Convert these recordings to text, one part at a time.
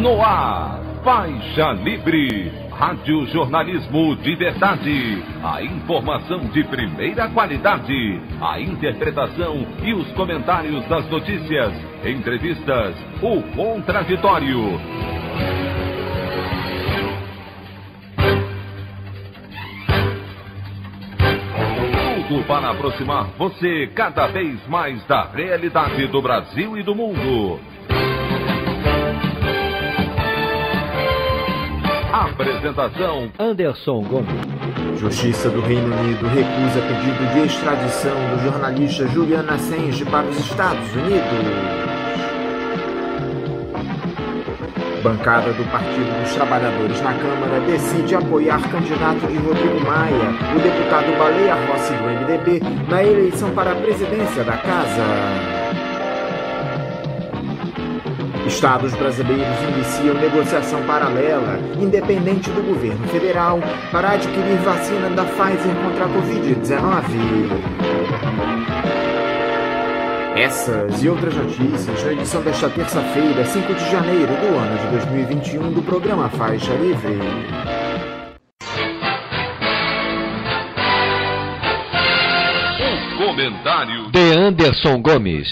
No ar, Faixa Livre, rádio jornalismo de verdade, a informação de primeira qualidade, a interpretação e os comentários das notícias, entrevistas, o contraditório. Tudo para aproximar você cada vez mais da realidade do Brasil e do mundo. Apresentação: Anderson Gomes. Justiça do Reino Unido recusa pedido de extradição do jornalista Julian Assange para os Estados Unidos. Bancada do Partido dos Trabalhadores na Câmara decide apoiar candidato de Rodrigo Maia, o deputado Baleia Rossi do MDB, na eleição para a presidência da Casa. Estados brasileiros iniciam negociação paralela, independente do governo federal, para adquirir vacina da Pfizer contra a Covid-19. Essas e outras notícias na edição desta terça-feira, 5 de janeiro do ano de 2021, do programa Faixa Livre. O comentário de Anderson Gomes.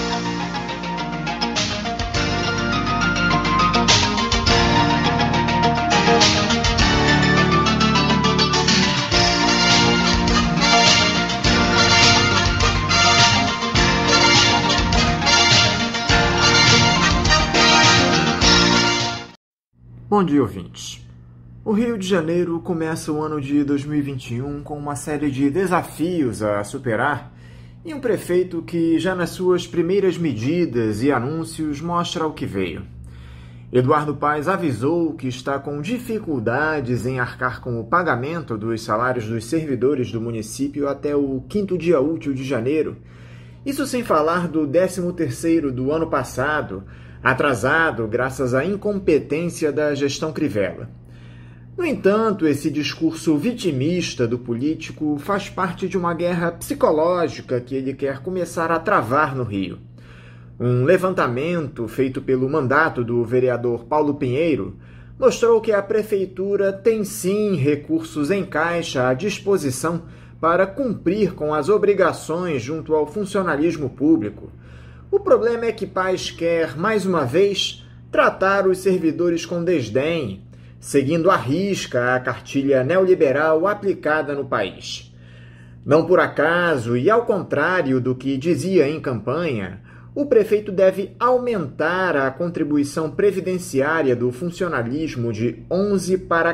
Bom dia, ouvintes. O Rio de Janeiro começa o ano de 2021 com uma série de desafios a superar e um prefeito que, já nas suas primeiras medidas e anúncios, mostra o que veio. Eduardo Paes avisou que está com dificuldades em arcar com o pagamento dos salários dos servidores do município até o 5º dia útil de janeiro. Isso sem falar do 13º do ano passado, atrasado graças à incompetência da gestão Crivella. No entanto, esse discurso vitimista do político faz parte de uma guerra psicológica que ele quer começar a travar no Rio. Um levantamento feito pelo mandato do vereador Paulo Pinheiro mostrou que a prefeitura tem sim recursos em caixa à disposição para cumprir com as obrigações junto ao funcionalismo público. O problema é que Paes quer, mais uma vez, tratar os servidores com desdém, seguindo à risca a cartilha neoliberal aplicada no país. Não por acaso, e ao contrário do que dizia em campanha, o prefeito deve aumentar a contribuição previdenciária do funcionalismo de 11% para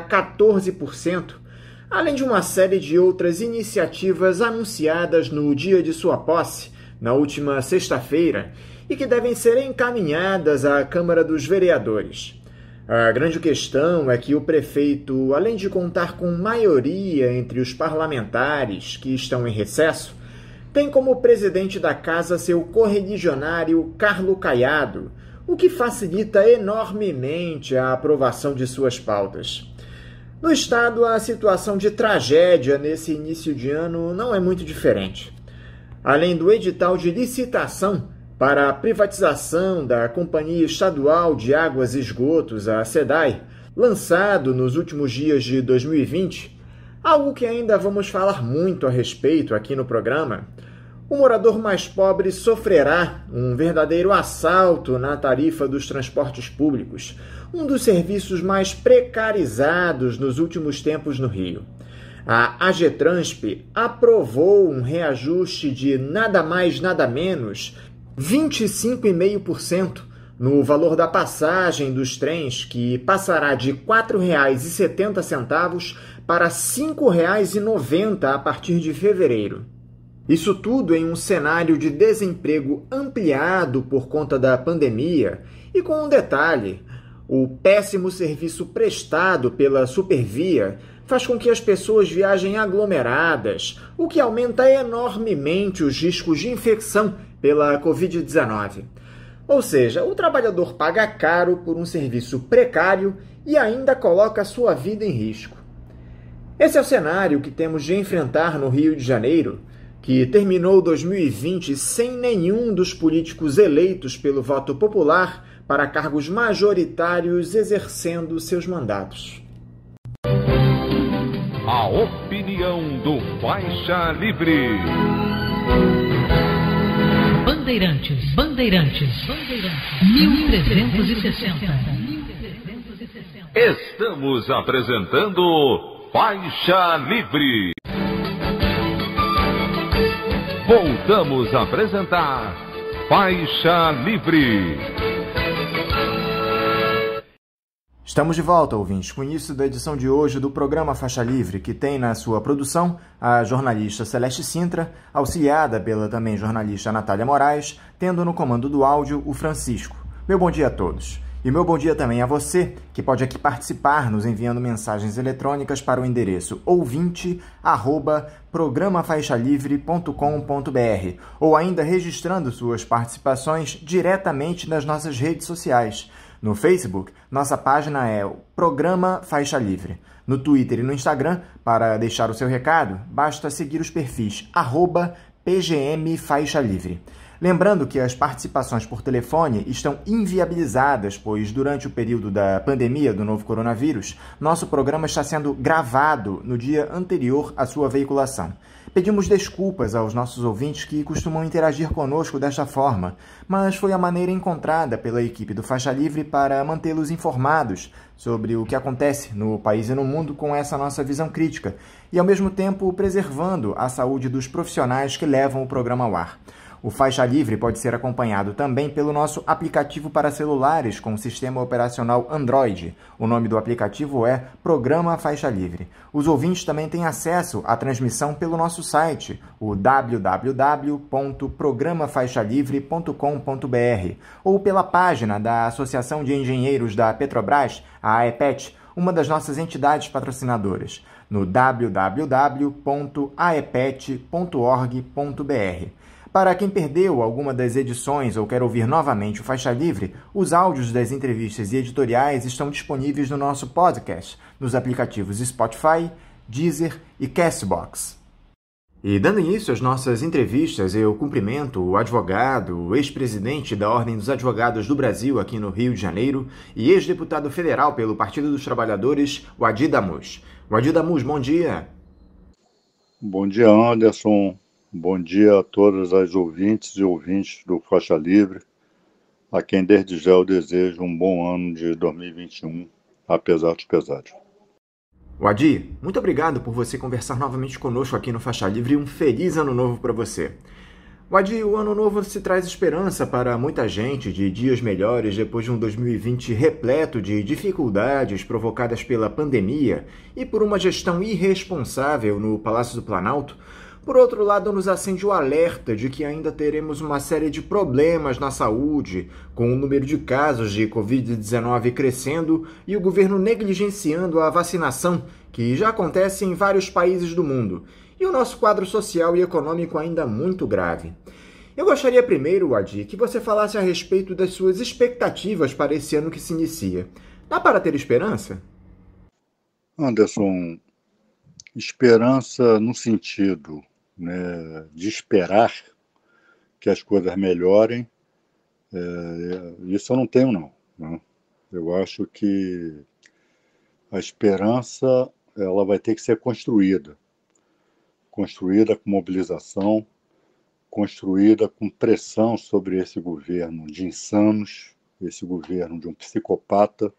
14%, além de uma série de outras iniciativas anunciadas no dia de sua posse, na última sexta-feira, e que devem ser encaminhadas à Câmara dos Vereadores. A grande questão é que o prefeito, além de contar com maioria entre os parlamentares que estão em recesso, tem como presidente da casa seu correligionário Carlo Caiado, o que facilita enormemente a aprovação de suas pautas. No Estado, a situação de tragédia nesse início de ano não é muito diferente. Além do edital de licitação para a privatização da Companhia Estadual de Águas e Esgotos, a SEDAI, lançado nos últimos dias de 2020, algo que ainda vamos falar muito a respeito aqui no programa, o morador mais pobre sofrerá um verdadeiro assalto na tarifa dos transportes públicos, um dos serviços mais precarizados nos últimos tempos no Rio. A AGETRANSP aprovou um reajuste de nada mais, nada menos, 25,5% no valor da passagem dos trens, que passará de R$ 4,70 para R$ 5,90 a partir de fevereiro. Isso tudo em um cenário de desemprego ampliado por conta da pandemia e com um detalhe: o péssimo serviço prestado pela Supervia faz com que as pessoas viajem aglomeradas, o que aumenta enormemente os riscos de infecção pela Covid-19. Ou seja, o trabalhador paga caro por um serviço precário e ainda coloca sua vida em risco. Esse é o cenário que temos de enfrentar no Rio de Janeiro, que terminou 2020 sem nenhum dos políticos eleitos pelo voto popular para cargos majoritários exercendo seus mandatos. A opinião do Faixa Livre. Bandeirantes, 1360. Estamos apresentando Faixa Livre. Voltamos a apresentar Faixa Livre. Estamos de volta, ouvintes, com o início da edição de hoje do programa Faixa Livre, que tem na sua produção a jornalista Celeste Sintra, auxiliada pela também jornalista Natália Moraes, tendo no comando do áudio o Francisco. Meu bom dia a todos. E meu bom dia também a você, que pode aqui participar nos enviando mensagens eletrônicas para o endereço ouvinte@programafaixalivre.com.br ou ainda registrando suas participações diretamente nas nossas redes sociais. No Facebook, nossa página é o Programa Faixa Livre. No Twitter e no Instagram, para deixar o seu recado, basta seguir os perfis @PGMFaixaLivre. Lembrando que as participações por telefone estão inviabilizadas, pois durante o período da pandemia do novo coronavírus, nosso programa está sendo gravado no dia anterior à sua veiculação. Pedimos desculpas aos nossos ouvintes que costumam interagir conosco desta forma, mas foi a maneira encontrada pela equipe do Faixa Livre para mantê-los informados sobre o que acontece no país e no mundo com essa nossa visão crítica e, ao mesmo tempo, preservando a saúde dos profissionais que levam o programa ao ar. O Faixa Livre pode ser acompanhado também pelo nosso aplicativo para celulares com sistema operacional Android. O nome do aplicativo é Programa Faixa Livre. Os ouvintes também têm acesso à transmissão pelo nosso site, o www.programafaixalivre.com.br, ou pela página da Associação de Engenheiros da Petrobras, a AEPET, uma das nossas entidades patrocinadoras, no www.aepet.org.br. Para quem perdeu alguma das edições ou quer ouvir novamente o Faixa Livre, os áudios das entrevistas e editoriais estão disponíveis no nosso podcast, nos aplicativos Spotify, Deezer e Castbox. E dando início às nossas entrevistas, eu cumprimento o advogado, o ex-presidente da Ordem dos Advogados do Brasil aqui no Rio de Janeiro e ex-deputado federal pelo Partido dos Trabalhadores, o Adi Damus. O Adi Damus, bom dia. Bom dia, Anderson. Bom dia a todas as ouvintes e ouvintes do Faixa Livre, a quem desde já eu desejo um bom ano de 2021, apesar dos pesares. Adi, muito obrigado por você conversar novamente conosco aqui no Faixa Livre e um feliz ano novo para você. Adi, o ano novo se traz esperança para muita gente de dias melhores depois de um 2020 repleto de dificuldades provocadas pela pandemia e por uma gestão irresponsável no Palácio do Planalto. Por outro lado, nos acende o alerta de que ainda teremos uma série de problemas na saúde, com o número de casos de Covid-19 crescendo e o governo negligenciando a vacinação, que já acontece em vários países do mundo, e o nosso quadro social e econômico ainda muito grave. Eu gostaria primeiro, Adi, que você falasse a respeito das suas expectativas para esse ano que se inicia. Dá para ter esperança? Anderson, esperança no sentido de esperar que as coisas melhorem, isso eu não tenho, não. Eu acho que a esperança ela vai ter que ser construída com mobilização, construída com pressão sobre esse governo de insanos, esse governo de um psicopata,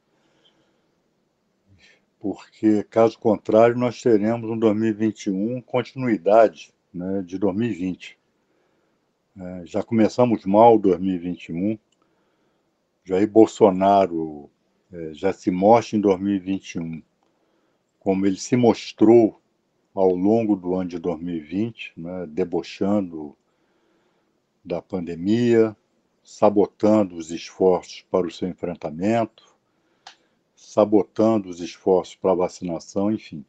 porque, caso contrário, nós teremos um 2021 continuidade de 2020. Já começamos mal 2021, Jair Bolsonaro já se mostra em 2021 como ele se mostrou ao longo do ano de 2020, debochando da pandemia, sabotando os esforços para o seu enfrentamento, sabotando os esforços para a vacinação, enfim.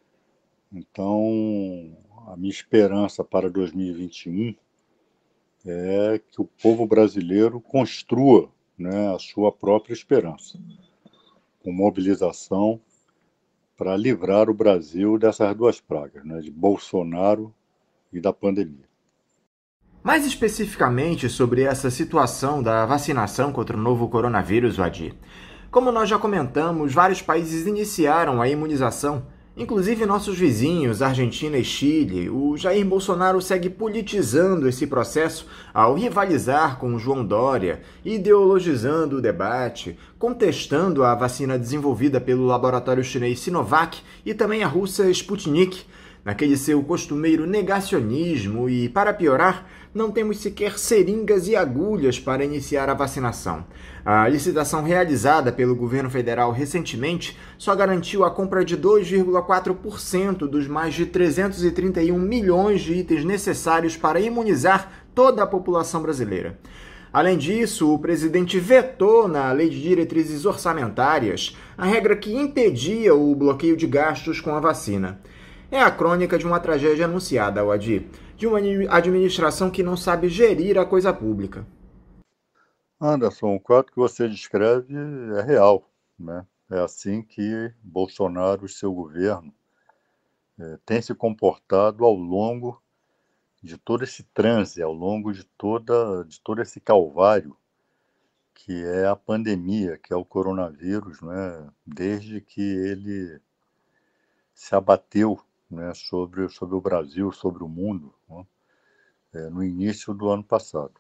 Então, a minha esperança para 2021 é que o povo brasileiro construa a sua própria esperança, com mobilização para livrar o Brasil dessas duas pragas, de Bolsonaro e da pandemia. Mais especificamente sobre essa situação da vacinação contra o novo coronavírus, Vadir. Como nós já comentamos, vários países iniciaram a imunização, inclusive nossos vizinhos, Argentina e Chile. O Jair Bolsonaro segue politizando esse processo ao rivalizar com o João Dória, ideologizando o debate, contestando a vacina desenvolvida pelo laboratório chinês Sinovac e também a russa Sputnik, naquele seu costumeiro negacionismo e, para piorar, não temos sequer seringas e agulhas para iniciar a vacinação. A licitação realizada pelo governo federal recentemente só garantiu a compra de 2,4% dos mais de 331 milhões de itens necessários para imunizar toda a população brasileira. Além disso, o presidente vetou na Lei de Diretrizes Orçamentárias a regra que impedia o bloqueio de gastos com a vacina. É a crônica de uma tragédia anunciada, Vadir, de uma administração que não sabe gerir a coisa pública. Anderson, o quadro que você descreve é real, né? É assim que Bolsonaro e seu governo têm se comportado ao longo de todo esse transe, ao longo de todo esse calvário que é a pandemia, que é o coronavírus, né? Desde que ele se abateu, né, sobre o Brasil, sobre o mundo, né, no início do ano passado.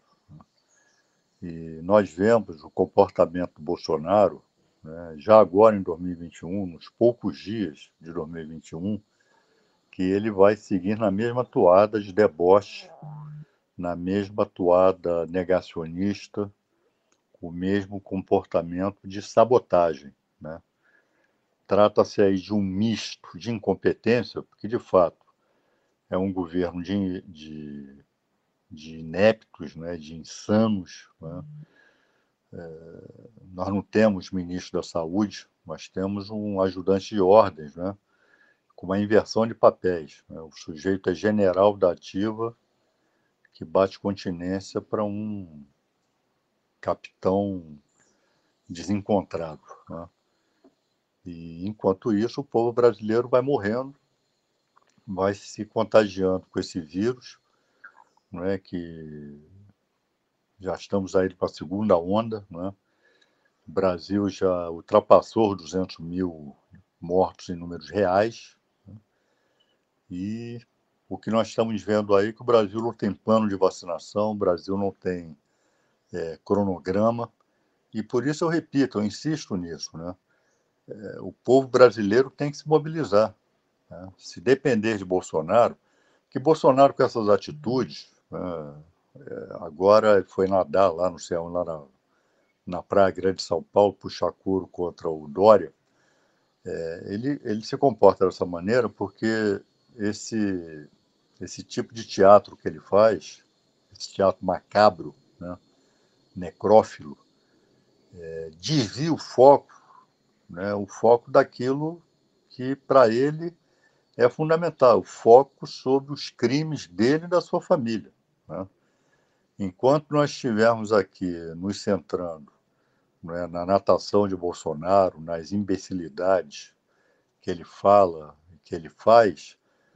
E nós vemos o comportamento do Bolsonaro, né, já agora em 2021, nos poucos dias de 2021, que ele vai seguir na mesma toada de deboche, na mesma toada negacionista, o mesmo comportamento de sabotagem, né? Trata-se aí de um misto de incompetência, porque, de fato, é um governo de ineptos, né, de insanos. Né? Nós não temos ministro da Saúde, mas temos um ajudante de ordens, né, com uma inversão de papéis. Né? O sujeito é general da ativa que bate continência para um capitão desencontrado. Né? E, enquanto isso, o povo brasileiro vai morrendo, vai se contagiando com esse vírus, não é, que já estamos aí para a segunda onda. Não é? O Brasil já ultrapassou os 200 mil mortos em números reais. Né? E o que nós estamos vendo aí é que o Brasil não tem plano de vacinação, o Brasil não tem cronograma, e por isso eu repito, eu insisto nisso, né? O povo brasileiro tem que se mobilizar. Né? Se depender de Bolsonaro, que Bolsonaro com essas atitudes, agora foi nadar lá no céu, lá na Praia Grande de São Paulo, puxar couro contra o Dória, ele se comporta dessa maneira porque esse tipo de teatro que ele faz, esse teatro macabro, né, necrófilo, desvia o foco daquilo que para ele é fundamental, o foco sobre os crimes dele e da sua família. Né? Enquanto nós estivermos aqui nos centrando, né, na natação de Bolsonaro, nas imbecilidades que ele fala, que ele faz,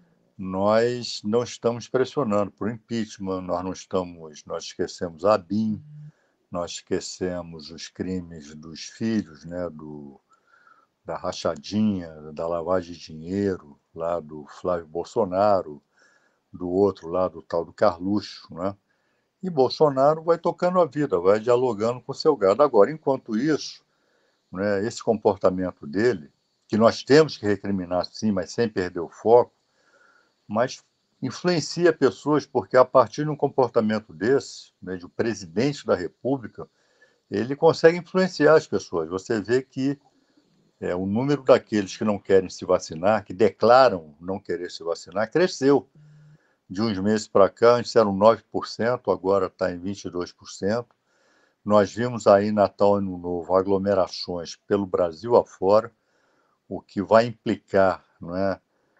nós não estamos pressionando por impeachment, nós esquecemos a ABIN, nós esquecemos os crimes dos filhos, né, da rachadinha, da lavagem de dinheiro, lá do Flávio Bolsonaro, do outro lá do tal do Carluxo, né? E Bolsonaro vai tocando a vida, vai dialogando com o seu gado. Agora, enquanto isso, né, esse comportamento dele, que nós temos que recriminar sim, mas sem perder o foco, mas influencia pessoas, porque a partir de um comportamento desse, né, de um presidente da República, ele consegue influenciar as pessoas. Você vê que o número daqueles que não querem se vacinar, que declaram não querer se vacinar, cresceu. De uns meses para cá, antes eram 9%, agora está em 22%. Nós vimos aí Natal e Ano Novo aglomerações pelo Brasil afora, o que vai implicar, não é,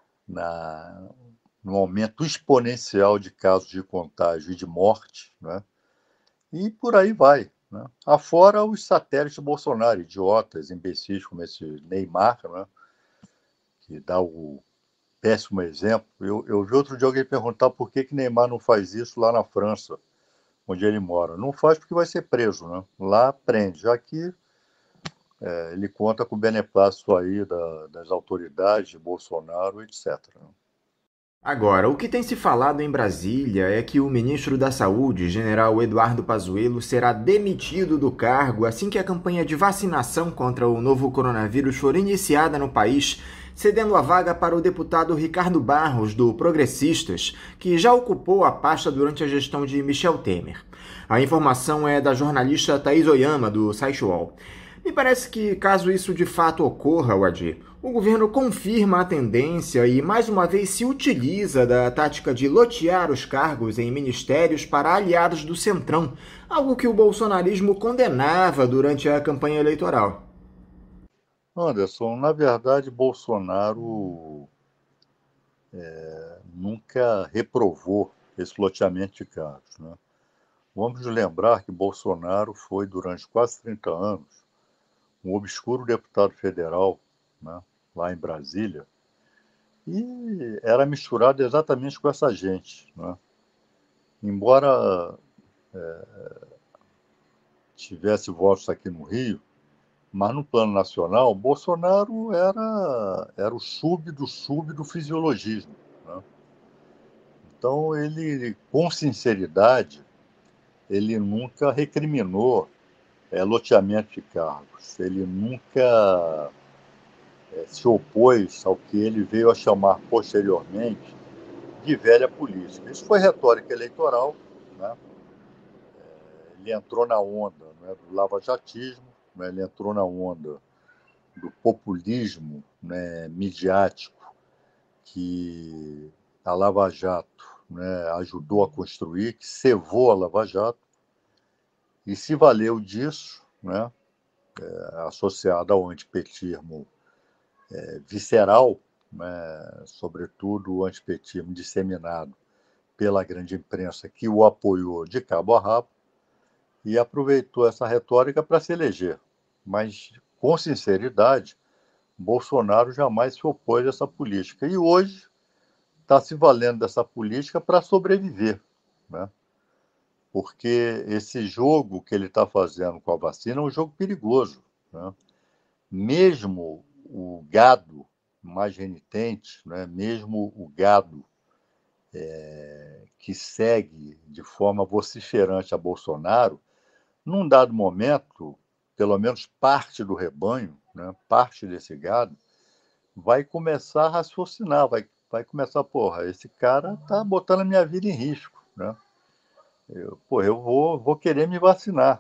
no aumento exponencial de casos de contágio e de morte, né? E por aí vai. Né? Afora os satélites de Bolsonaro, idiotas, imbecis como esse Neymar, né? Que dá o péssimo exemplo. Eu vi outro dia alguém perguntar por que Neymar não faz isso lá na França, onde ele mora. Não faz porque vai ser preso, né? Lá prende. Já que ele conta com o beneplácito aí das autoridades, de Bolsonaro, etc. Agora, o que tem se falado em Brasília é que o ministro da Saúde, general Eduardo Pazuello, será demitido do cargo assim que a campanha de vacinação contra o novo coronavírus for iniciada no país, cedendo a vaga para o deputado Ricardo Barros, do Progressistas, que já ocupou a pasta durante a gestão de Michel Temer. A informação é da jornalista Thaís Oyama, do site UOL. Me parece que, caso isso de fato ocorra, Wadi, o governo confirma a tendência e, mais uma vez, se utiliza da tática de lotear os cargos em ministérios para aliados do Centrão, algo que o bolsonarismo condenava durante a campanha eleitoral. Anderson, na verdade, Bolsonaro nunca reprovou esse loteamento de cargos, né? Vamos lembrar que Bolsonaro foi, durante quase 30 anos, um obscuro deputado federal, né, lá em Brasília, e era misturado exatamente com essa gente, né? Embora tivesse votos aqui no Rio, mas no plano nacional, Bolsonaro era o sub do fisiologismo, né? Então, ele, com sinceridade, ele nunca recriminou loteamento de cargos. Ele nunca se opôs ao que ele veio a chamar posteriormente de velha política. Isso foi retórica eleitoral, né? Ele entrou na onda, né, do lavajatismo, né? Ele entrou na onda do populismo, né, midiático que a Lava Jato, né, ajudou a construir, que cevou a Lava Jato, e se valeu disso, né, associado ao antipetismo visceral, né, sobretudo o antipetismo disseminado pela grande imprensa, que o apoiou de cabo a rabo, e aproveitou essa retórica para se eleger. Mas, com sinceridade, Bolsonaro jamais se opôs a essa política. E hoje está se valendo dessa política para sobreviver, né? Porque esse jogo que ele está fazendo com a vacina é um jogo perigoso, né? Mesmo o gado mais renitente, né? Mesmo o gado que segue de forma vociferante a Bolsonaro, num dado momento, pelo menos parte do rebanho, né? Parte desse gado, vai começar a raciocinar, vai começar, esse cara está botando a minha vida em risco, né? Eu vou querer me vacinar,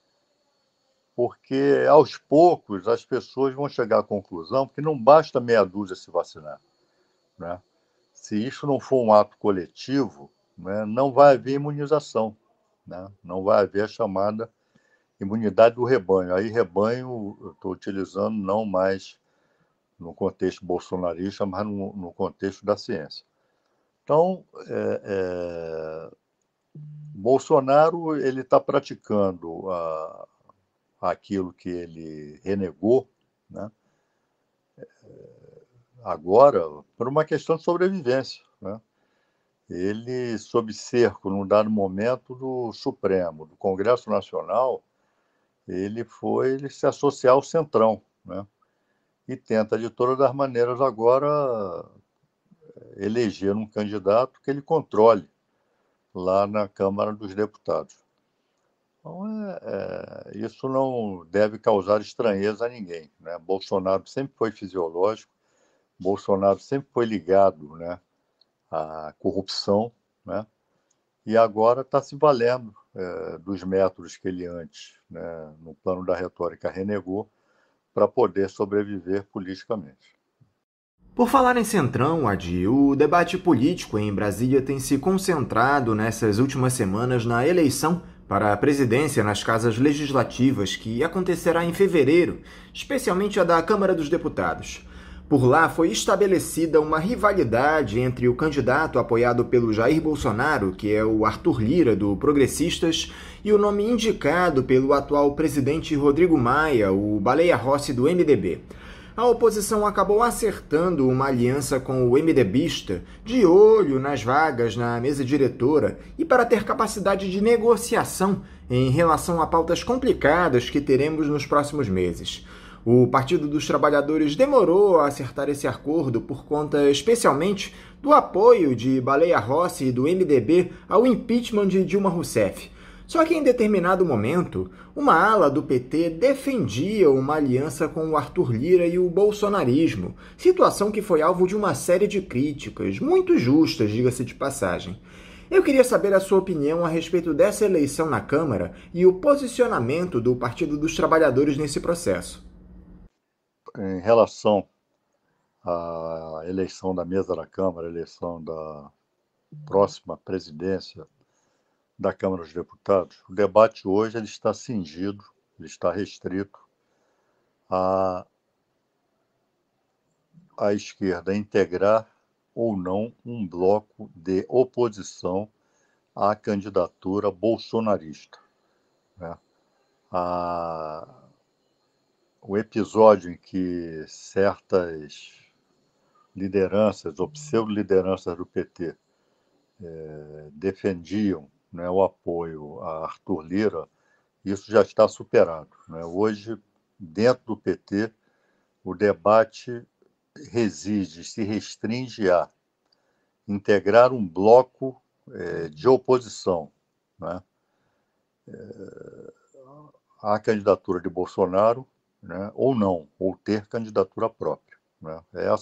porque aos poucos as pessoas vão chegar à conclusão que não basta meia dúzia se vacinar, né? Se isso não for um ato coletivo, né, não vai haver imunização, né? Não vai haver a chamada imunidade do rebanho. Aí rebanho eu estou utilizando não mais no contexto bolsonarista, mas no contexto da ciência. Então, Bolsonaro ele está praticando aquilo que ele renegou, né? Agora, por uma questão de sobrevivência, né? Ele, sob cerco, num dado momento, do Supremo, do Congresso Nacional, ele se associar ao Centrão, né? E tenta, de todas as maneiras, agora eleger um candidato que ele controle lá na Câmara dos Deputados. Então, isso não deve causar estranheza a ninguém, né? Bolsonaro sempre foi fisiológico, Bolsonaro sempre foi ligado, né, à corrupção, né? E agora está se valendo dos métodos que ele antes, né, no plano da retórica, renegou para poder sobreviver politicamente. Por falar em Centrão, Adi, o debate político em Brasília tem se concentrado nessas últimas semanas na eleição para a presidência nas casas legislativas, que acontecerá em fevereiro, especialmente a da Câmara dos Deputados. Por lá foi estabelecida uma rivalidade entre o candidato apoiado pelo Jair Bolsonaro, que é o Arthur Lira, do Progressistas, e o nome indicado pelo atual presidente Rodrigo Maia, o Baleia Rossi, do MDB. a oposição acabou acertando uma aliança com o MDBista, de olho nas vagas na mesa diretora e para ter capacidade de negociação em relação a pautas complicadas que teremos nos próximos meses. O Partido dos Trabalhadores demorou a acertar esse acordo por conta, especialmente, do apoio de Baleia Rossi e do MDB ao impeachment de Dilma Rousseff. Só que em determinado momento, uma ala do PT defendia uma aliança com o Arthur Lira e o bolsonarismo, situação que foi alvo de uma série de críticas, muito justas, diga-se de passagem. Eu queria saber a sua opinião a respeito dessa eleição na Câmara e o posicionamento do Partido dos Trabalhadores nesse processo. Em relação à eleição da mesa da Câmara, a eleição da próxima presidência da Câmara dos Deputados, o debate hoje ele está cingido, ele está restrito à esquerda integrar ou não um bloco de oposição à candidatura bolsonarista, né? O episódio em que certas lideranças ou pseudo-lideranças do PT defendiam, né, o apoio a Arthur Lira, isso já está superado, né? Hoje, dentro do PT, o debate se restringe a integrar um bloco de oposição, né, à candidatura de Bolsonaro, né, ou não, ou ter candidatura própria, né?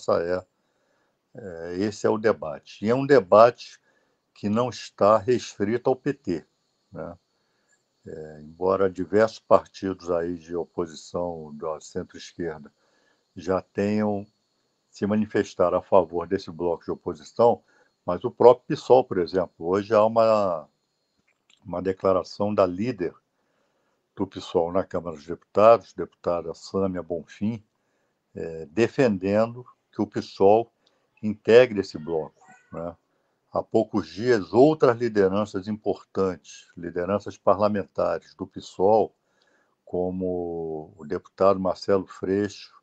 Esse é o debate. E é um debate que não está restrito ao PT, né? Embora diversos partidos aí de oposição da centro-esquerda já tenham se manifestado a favor desse bloco de oposição, mas o próprio PSOL, por exemplo, hoje há uma declaração da líder do PSOL na Câmara dos Deputados, deputada Sâmia Bonfim, defendendo que o PSOL integre esse bloco, né? Há poucos dias, outras lideranças importantes, lideranças parlamentares do PSOL, como o deputado Marcelo Freixo,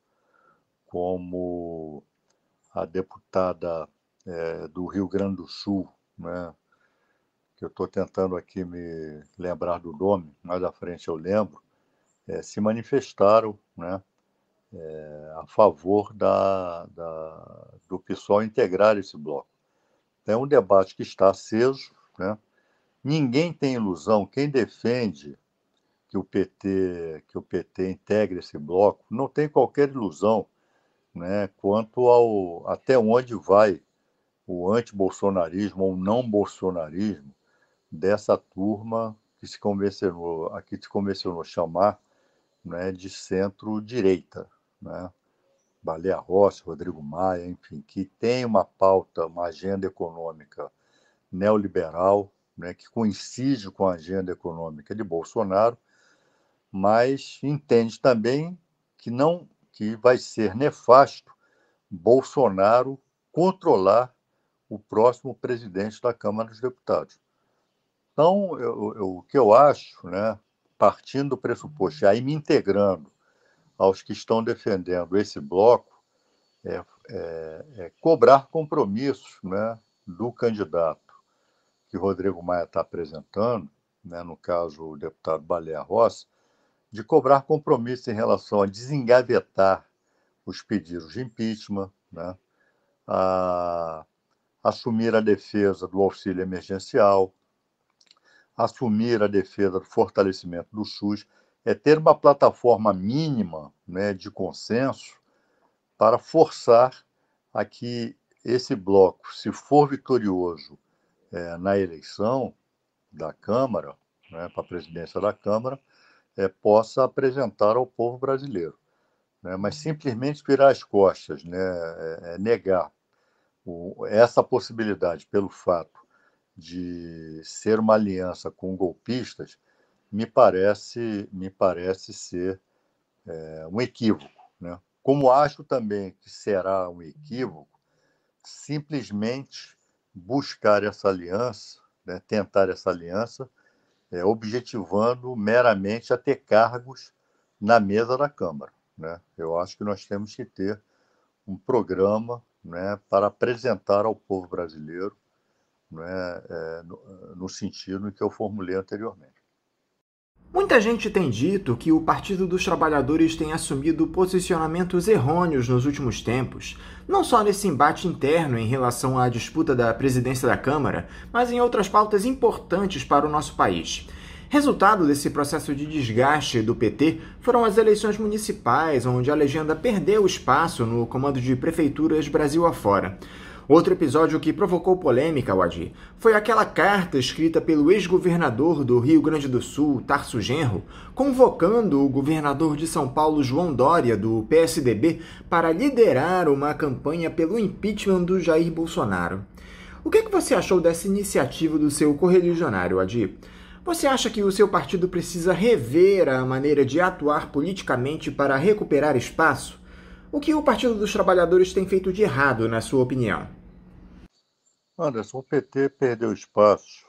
como a deputada do Rio Grande do Sul, né, que eu estou tentando aqui me lembrar do nome, mais à frente eu lembro, se manifestaram, né, a favor do PSOL integrar esse bloco. É um debate que está aceso, né? Ninguém tem ilusão, quem defende que o PT integre esse bloco, não tem qualquer ilusão, né, quanto até onde vai o antibolsonarismo ou não bolsonarismo dessa turma que se convencionou chamar, né, de centro-direita, né? Baleia Rossi, Rodrigo Maia, enfim, que tem uma pauta, uma agenda econômica neoliberal, né, que coincide com a agenda econômica de Bolsonaro, mas entende também que vai ser nefasto Bolsonaro controlar o próximo presidente da Câmara dos Deputados. Então, o que eu acho, né, partindo do pressuposto, aí me integrando aos que estão defendendo esse bloco, é cobrar compromissos, né, do candidato que Rodrigo Maia está apresentando, né, no caso o deputado Baleia Rossi, de cobrar compromissos em relação a desengavetar os pedidos de impeachment, né, a assumir a defesa do auxílio emergencial, assumir a defesa do fortalecimento do SUS, ter uma plataforma mínima, né, de consenso para forçar a que esse bloco, se for vitorioso na eleição da Câmara, né, para a presidência da Câmara, possa apresentar ao povo brasileiro, né? Mas simplesmente virar as costas, né, negar essa possibilidade pelo fato de ser uma aliança com golpistas, me parece ser um equívoco, né? Como acho também que será um equívoco simplesmente buscar essa aliança, né, tentar essa aliança, objetivando meramente a ter cargos na mesa da Câmara, né? Eu acho que nós temos que ter um programa, né, para apresentar ao povo brasileiro, né, no sentido que eu formulei anteriormente. Muita gente tem dito que o Partido dos Trabalhadores tem assumido posicionamentos errôneos nos últimos tempos, não só nesse embate interno em relação à disputa da presidência da Câmara, mas em outras pautas importantes para o nosso país. Resultado desse processo de desgaste do PT foram as eleições municipais, onde a legenda perdeu espaço no comando de prefeituras Brasil afora. Outro episódio que provocou polêmica, Wadi, foi aquela carta escrita pelo ex-governador do Rio Grande do Sul, Tarso Genro, convocando o governador de São Paulo, João Dória, do PSDB, para liderar uma campanha pelo impeachment do Jair Bolsonaro. O que você achou dessa iniciativa do seu correligionário, Wadi? Você acha que o seu partido precisa rever a maneira de atuar politicamente para recuperar espaço? O que o Partido dos Trabalhadores tem feito de errado, na sua opinião? Anderson, o PT perdeu espaço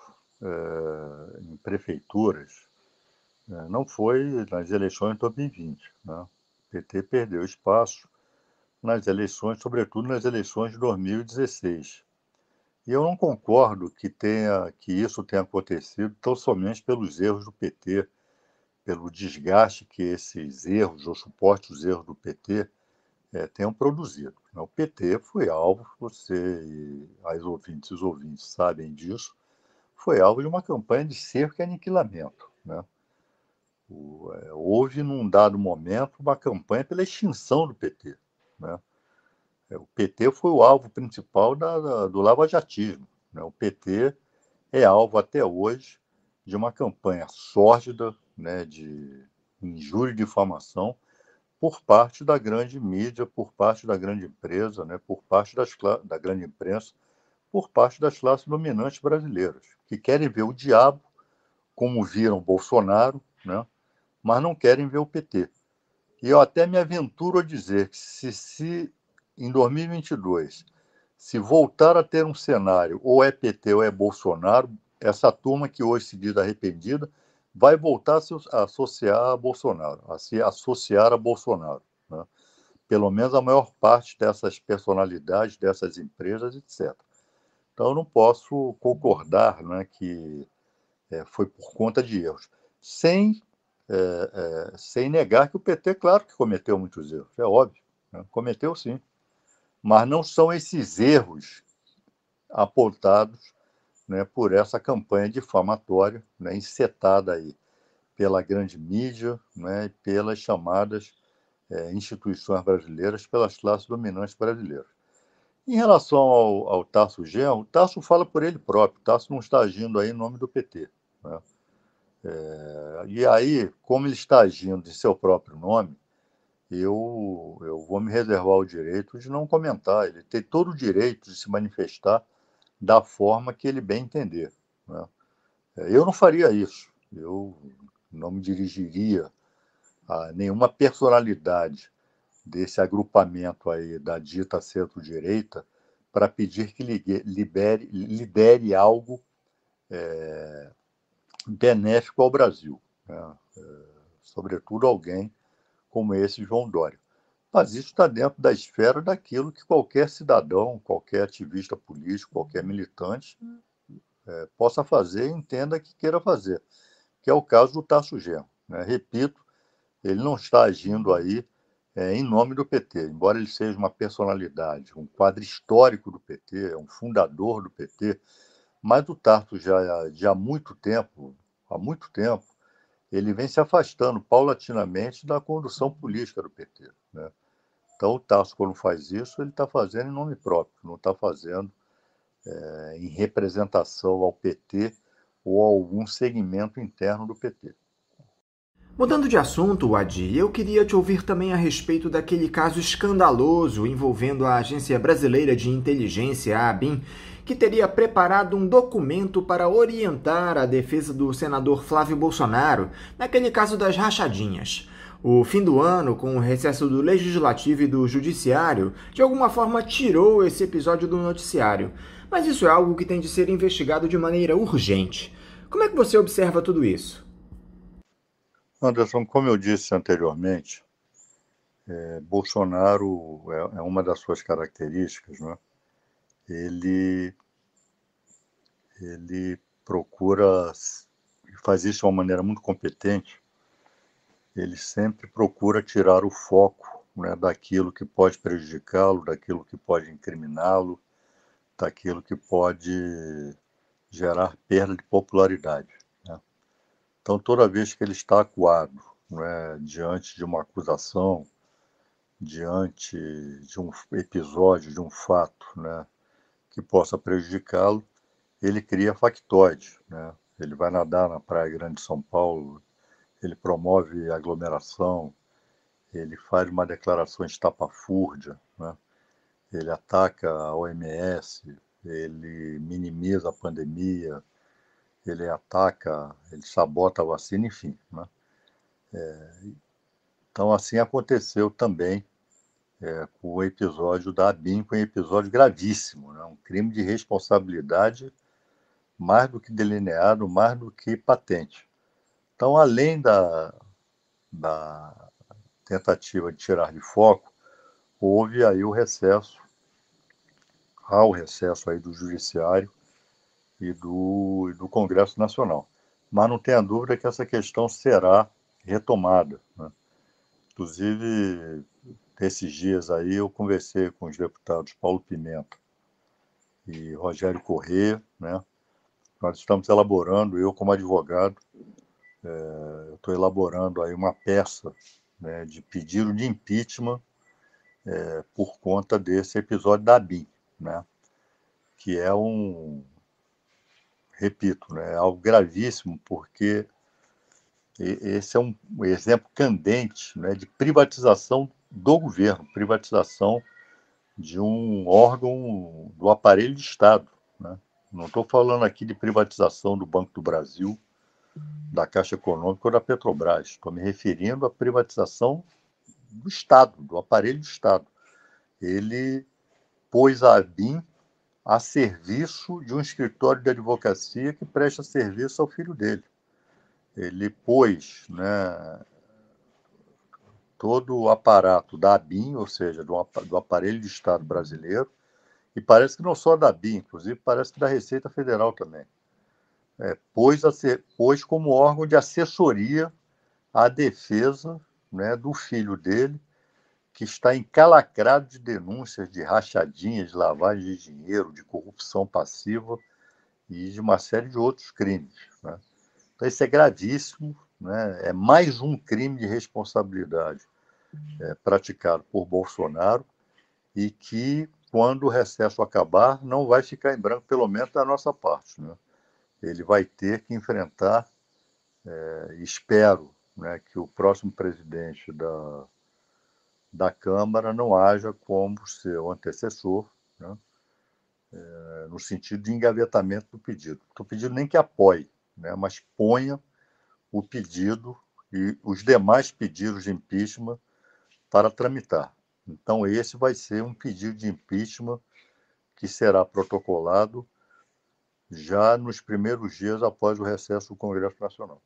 em prefeituras, não foi nas eleições de 2020. Né? O PT perdeu espaço nas eleições, sobretudo nas eleições de 2016. E eu não concordo que isso tenha acontecido tão somente pelos erros do PT, pelo desgaste que esses erros, ou supostos erros do PT, tenham produzido. O PT foi alvo, você e as ouvintes e os ouvintes sabem disso, foi alvo de uma campanha de cerco e aniquilamento. Né? Houve, num dado momento, uma campanha pela extinção do PT. Né? O PT foi o alvo principal do lavajatismo. Né? O PT é alvo até hoje de uma campanha sórdida, né, de injúria e difamação por parte da grande mídia, por parte da grande empresa, né, por parte da grande imprensa, por parte das classes dominantes brasileiras, que querem ver o diabo, como viram Bolsonaro, né, mas não querem ver o PT. E eu até me aventuro a dizer que se em 2022, se voltar a ter um cenário, ou é PT ou é Bolsonaro, essa turma que hoje se diz arrependida, vai voltar a se associar a Bolsonaro, né? Pelo menos a maior parte dessas personalidades, dessas empresas, etc. Então, eu não posso concordar, né, que foi por conta de erros. Sem negar que o PT, claro que cometeu muitos erros, é óbvio, né? Cometeu sim. Mas não são esses erros apontados, né, por essa campanha difamatória, né, encetada aí pela grande mídia, né, e pelas chamadas instituições brasileiras, pelas classes dominantes brasileiras. Em relação ao Tarso Genro, o Tarso fala por ele próprio, o Tarso não está agindo aí em nome do PT. Né? E aí, como ele está agindo em seu próprio nome, eu vou me reservar o direito de não comentar. Ele tem todo o direito de se manifestar da forma que ele bem entender. Né? Eu não faria isso. Eu não me dirigiria a nenhuma personalidade desse agrupamento aí da dita centro-direita para pedir que lidere algo benéfico ao Brasil. Né? Sobretudo alguém como esse João Dória. Mas isso está dentro da esfera daquilo que qualquer cidadão, qualquer ativista político, qualquer militante possa fazer e entenda que queira fazer, que é o caso do Tarso Genro. Né? Repito, ele não está agindo aí em nome do PT, embora ele seja uma personalidade, um quadro histórico do PT, um fundador do PT, mas o Tarso já há muito tempo, ele vem se afastando paulatinamente da condução política do PT. Né? Então, o Tarso, quando faz isso, ele está fazendo em nome próprio, não está fazendo em representação ao PT ou a algum segmento interno do PT. Mudando de assunto, Wadi, eu queria te ouvir também a respeito daquele caso escandaloso envolvendo a Agência Brasileira de Inteligência, a ABIN, que teria preparado um documento para orientar a defesa do senador Flávio Bolsonaro naquele caso das rachadinhas. O fim do ano, com o recesso do Legislativo e do Judiciário, de alguma forma tirou esse episódio do noticiário. Mas isso é algo que tem de ser investigado de maneira urgente. Como é que você observa tudo isso? Anderson, como eu disse anteriormente, Bolsonaro é uma das suas características, né? Ele procura, e faz isso de uma maneira muito competente, ele sempre procura tirar o foco, né, daquilo que pode prejudicá-lo, daquilo que pode incriminá-lo, daquilo que pode gerar perda de popularidade, né? Então, toda vez que ele está acuado, né, diante de uma acusação, diante de um episódio, de um fato, né, que possa prejudicá-lo, ele cria factoide, né? Ele vai nadar na Praia Grande de São Paulo, ele promove aglomeração, ele faz uma declaração estapafúrdia, né? Ele ataca a OMS, ele minimiza a pandemia, ele ataca, ele sabota a vacina, enfim, né? Então, assim aconteceu também com o episódio da ABIN, com um episódio gravíssimo, né? Um crime de responsabilidade mais do que delineado, mais do que patente. Então, além da tentativa de tirar de foco, houve aí há o recesso aí do Judiciário e do Congresso Nacional. Mas não tenha dúvida que essa questão será retomada, né? Inclusive, esses dias aí eu conversei com os deputados Paulo Pimenta e Rogério Corrêa, né? Nós estamos elaborando, eu como advogado, eu estou elaborando aí uma peça, né, de pedido de impeachment por conta desse episódio da ABIN, né? Que é repito, né, é algo gravíssimo, porque esse é um exemplo candente, né, de privatização do governo, privatização de um órgão do aparelho de Estado, né? Não estou falando aqui de privatização do Banco do Brasil, da Caixa Econômica ou da Petrobras. Estou me referindo à privatização do Estado, do aparelho de Estado. Ele pôs a ABIN a serviço de um escritório de advocacia que presta serviço ao filho dele. Ele pôs, né, todo o aparato da ABIN, ou seja, do aparelho de Estado brasileiro, e parece que não só da ABIN, inclusive parece que da Receita Federal também. Pôs como órgão de assessoria à defesa, né, do filho dele, que está encalacrado de denúncias de rachadinhas, de lavagem de dinheiro, de corrupção passiva e de uma série de outros crimes, né? Então, isso é gravíssimo, né? É mais um crime de responsabilidade praticado por Bolsonaro e que, quando o recesso acabar, não vai ficar em branco, pelo menos da nossa parte, né? Ele vai ter que enfrentar, espero, né, que o próximo presidente da Câmara não haja como seu antecessor, né, no sentido de engavetamento do pedido. Estou pedindo nem que apoie, né, mas ponha o pedido e os demais pedidos de impeachment para tramitar. Então, esse vai ser um pedido de impeachment que será protocolado já nos primeiros dias após o recesso do Congresso Nacional.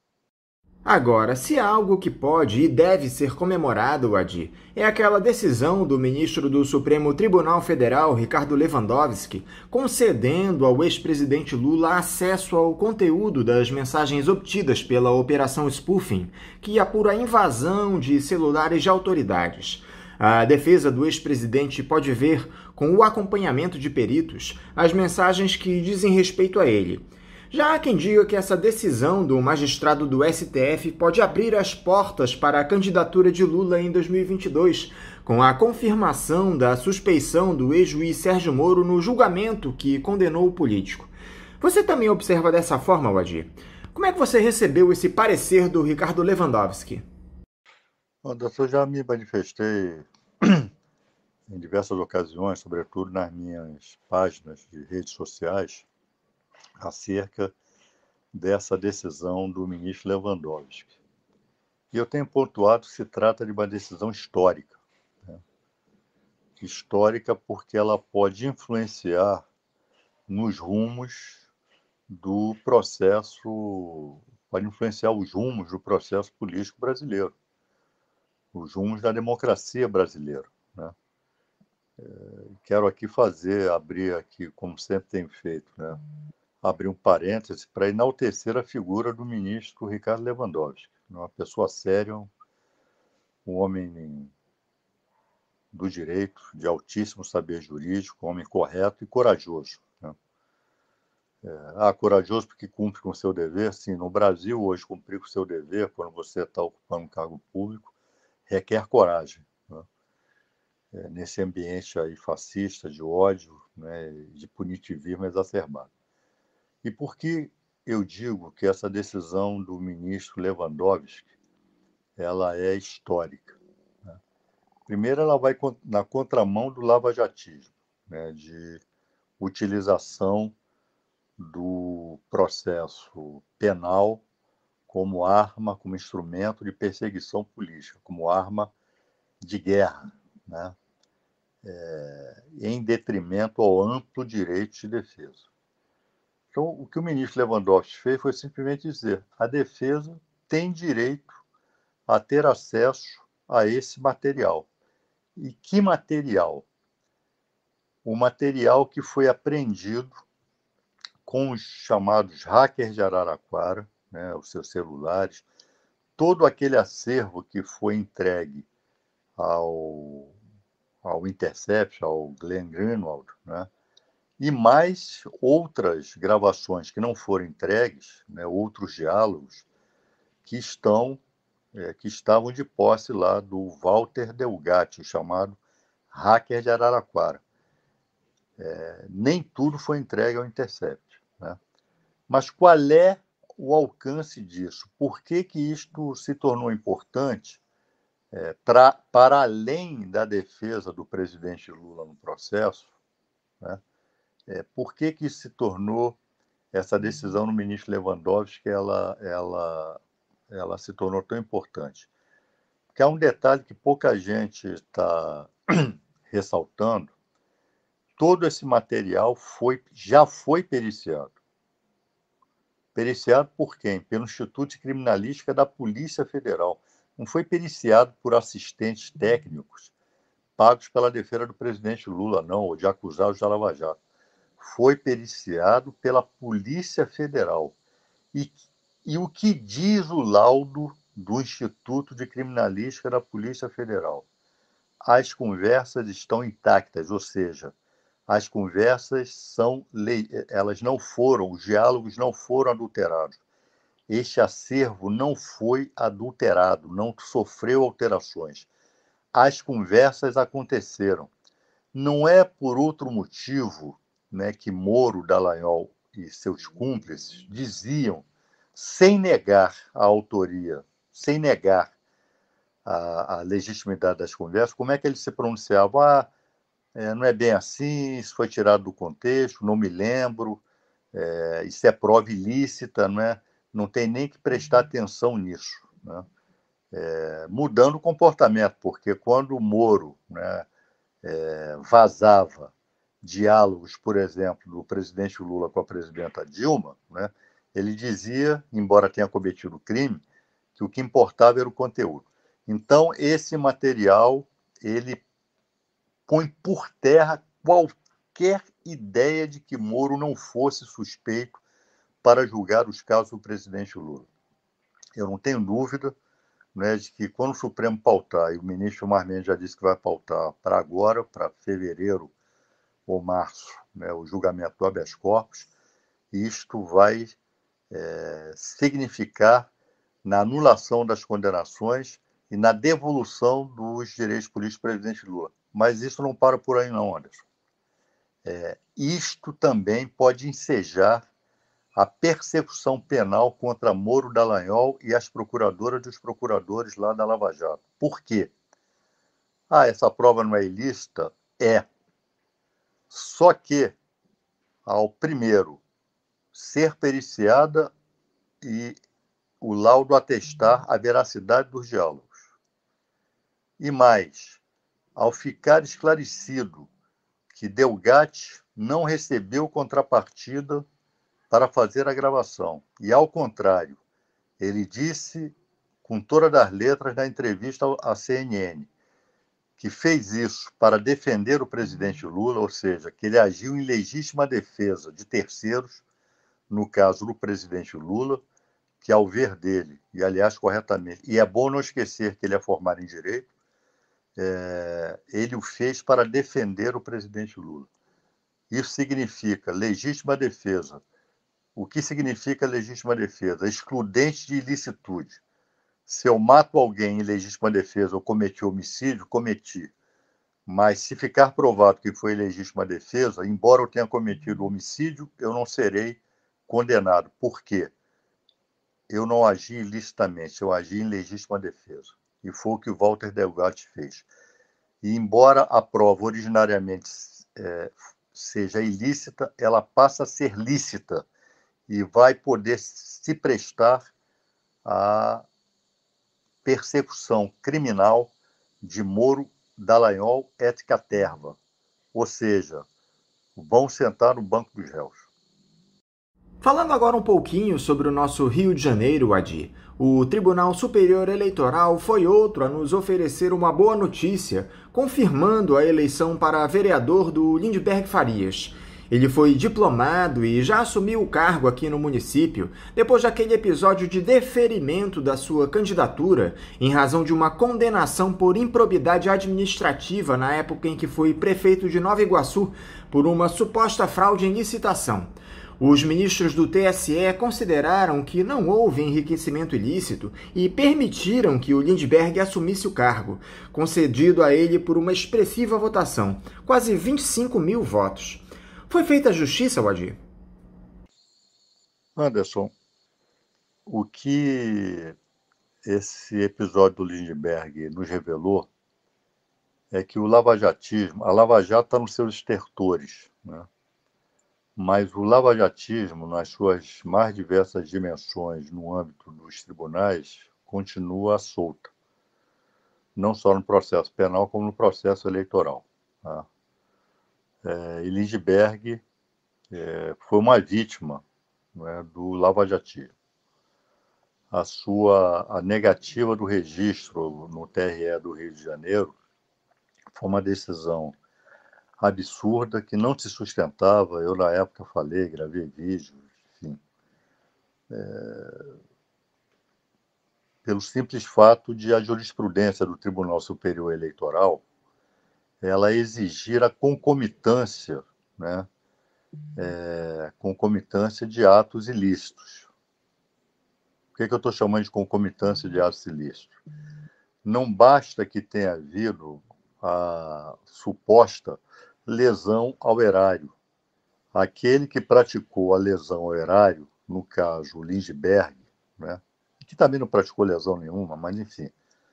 Agora, se há algo que pode e deve ser comemorado, Adi, é aquela decisão do ministro do Supremo Tribunal Federal, Ricardo Lewandowski, concedendo ao ex-presidente Lula acesso ao conteúdo das mensagens obtidas pela Operação Spoofing, que apura a invasão de celulares de autoridades. A defesa do ex-presidente pode ver, com o acompanhamento de peritos, as mensagens que dizem respeito a ele. Já há quem diga que essa decisão do magistrado do STF pode abrir as portas para a candidatura de Lula em 2022, com a confirmação da suspeição do ex-juiz Sérgio Moro no julgamento que condenou o político. Você também observa dessa forma, Wadir? Como é que você recebeu esse parecer do Ricardo Lewandowski? Eu já me manifestei em diversas ocasiões, sobretudo nas minhas páginas de redes sociais, acerca dessa decisão do ministro Lewandowski. E eu tenho pontuado que se trata de uma decisão histórica, né? Histórica porque ela pode influenciar nos rumos do processo, pode influenciar os rumos do processo político brasileiro. os rumos da democracia brasileira, né? Quero aqui abrir aqui, como sempre tenho feito, né? Abrir um parêntese para enaltecer a figura do ministro Ricardo Lewandowski, uma pessoa séria, um homem do direito, de altíssimo saber jurídico, um homem correto e corajoso, né? Corajoso porque cumpre com o seu dever. Sim, no Brasil, hoje, cumprir com o seu dever, quando você está ocupando um cargo público, requer coragem, né? Nesse ambiente aí fascista, de ódio, né, de punitivismo exacerbado. E por que eu digo que essa decisão do ministro Lewandowski ela é histórica, né? Primeiro, ela vai na contramão do lavajatismo, né, de utilização do processo penal como arma, como instrumento de perseguição política, como arma de guerra, né, em detrimento ao amplo direito de defesa. Então, o que o ministro Lewandowski fez foi simplesmente dizer: a defesa tem direito a ter acesso a esse material. E que material? O material que foi apreendido com os chamados hackers de Araraquara, né, os seus celulares, todo aquele acervo que foi entregue ao Intercept, ao Glenn Greenwald, né, e mais outras gravações que não foram entregues, né, outros diálogos que estavam de posse lá do Walter Delgatti, o chamado hacker de Araraquara. Nem tudo foi entregue ao Intercept, né? Mas qual é o alcance disso? Por que isto se tornou importante para além da defesa do presidente Lula no processo, né? Por que isso se tornou, essa decisão do ministro Lewandowski, ela se tornou tão importante? Porque há um detalhe que pouca gente está ressaltando: todo esse material já foi periciado. Periciado por quem? Pelo Instituto de Criminalística da Polícia Federal. Não foi periciado por assistentes técnicos pagos pela defesa do presidente Lula, não, ou de acusados da Lava Jato. Foi periciado pela Polícia Federal. E o que diz o laudo do Instituto de Criminalística da Polícia Federal? As conversas estão intactas, ou seja, as conversas elas não foram, os diálogos não foram adulterados. Este acervo não foi adulterado, não sofreu alterações. As conversas aconteceram. Não é por outro motivo, né, que Moro, Dallagnol e seus cúmplices diziam, sem negar a autoria, sem negar a legitimidade das conversas, como é que eles se pronunciavam? Não é bem assim, isso foi tirado do contexto, não me lembro, isso é prova ilícita, não tem nem que prestar atenção nisso, né? Mudando o comportamento, porque quando o Moro, né, vazava diálogos, por exemplo, do presidente Lula com a presidenta Dilma, né, ele dizia, embora tenha cometido crime, que o que importava era o conteúdo. Então, esse material, ele põe por terra qualquer ideia de que Moro não fosse suspeito para julgar os casos do presidente Lula. Eu não tenho dúvida, né, de que quando o Supremo pautar, e o ministro Marmento já disse que vai pautar para agora, para fevereiro ou março, né, o julgamento do habeas corpus, isto vai significar na anulação das condenações e na devolução dos direitos políticos do presidente Lula. Mas isso não para por aí não, Anderson. Isto também pode ensejar a persecução penal contra Moro, Dallagnol e as procuradoras e os procuradores lá da Lava Jato. Por quê? Essa prova não é ilícita? Só que, ao primeiro ser periciada e o laudo atestar a veracidade dos diálogos, e mais, ao ficar esclarecido que Delgatti não recebeu contrapartida para fazer a gravação, e, ao contrário, ele disse com todas as letras na entrevista à CNN, que fez isso para defender o presidente Lula, ou seja, que ele agiu em legítima defesa de terceiros, no caso do presidente Lula, que ao ver dele, e aliás corretamente, e é bom não esquecer que ele é formado em Direito, ele o fez para defender o presidente Lula. Isso significa legítima defesa. O que significa legítima defesa? Excludente de ilicitude. Se eu mato alguém em legítima defesa ou cometi homicídio, cometi. Mas se ficar provado que foi legítima defesa, embora eu tenha cometido homicídio, eu não serei condenado. Por quê? Eu não agi ilicitamente, eu agi em legítima defesa. E foi o que Walter Delgatti fez. E embora a prova originariamente seja ilícita, ela passa a ser lícita e vai poder se prestar à persecução criminal de Moro, Dallagnol et caterva, ou seja, vão sentar no banco dos réus. Falando agora um pouquinho sobre o nosso Rio de Janeiro, Adi, o Tribunal Superior Eleitoral foi outro a nos oferecer uma boa notícia, confirmando a eleição para vereador do Lindbergh Farias. Ele foi diplomado e já assumiu o cargo aqui no município depois daquele episódio de deferimento da sua candidatura em razão de uma condenação por improbidade administrativa na época em que foi prefeito de Nova Iguaçu por uma suposta fraude em licitação. Os ministros do TSE consideraram que não houve enriquecimento ilícito e permitiram que o Lindbergh assumisse o cargo, concedido a ele por uma expressiva votação, quase 25 mil votos. Foi feita justiça, Wadir? Anderson, o que esse episódio do Lindbergh nos revelou é que o lavajatismo, a Lava Jato está nos seus estertores, né? Mas o lavajatismo, nas suas mais diversas dimensões no âmbito dos tribunais, continua solta. Não só no processo penal, como no processo eleitoral. Tá? E Lindbergh foi uma vítima, né, do lavajatismo. A negativa do registro no TRE do Rio de Janeiro foi uma decisão absurda, que não se sustentava. Eu, na época, falei, gravei vídeo, enfim. Pelo simples fato de a jurisprudência do Tribunal Superior Eleitoral ela exigir a concomitância, né, concomitância de atos ilícitos. Por que eu estou chamando de concomitância de atos ilícitos? Não basta que tenha havido a suposta lesão ao erário. Aquele que praticou a lesão ao erário, no caso o Lindbergh, né, que também não praticou lesão nenhuma, mas enfim,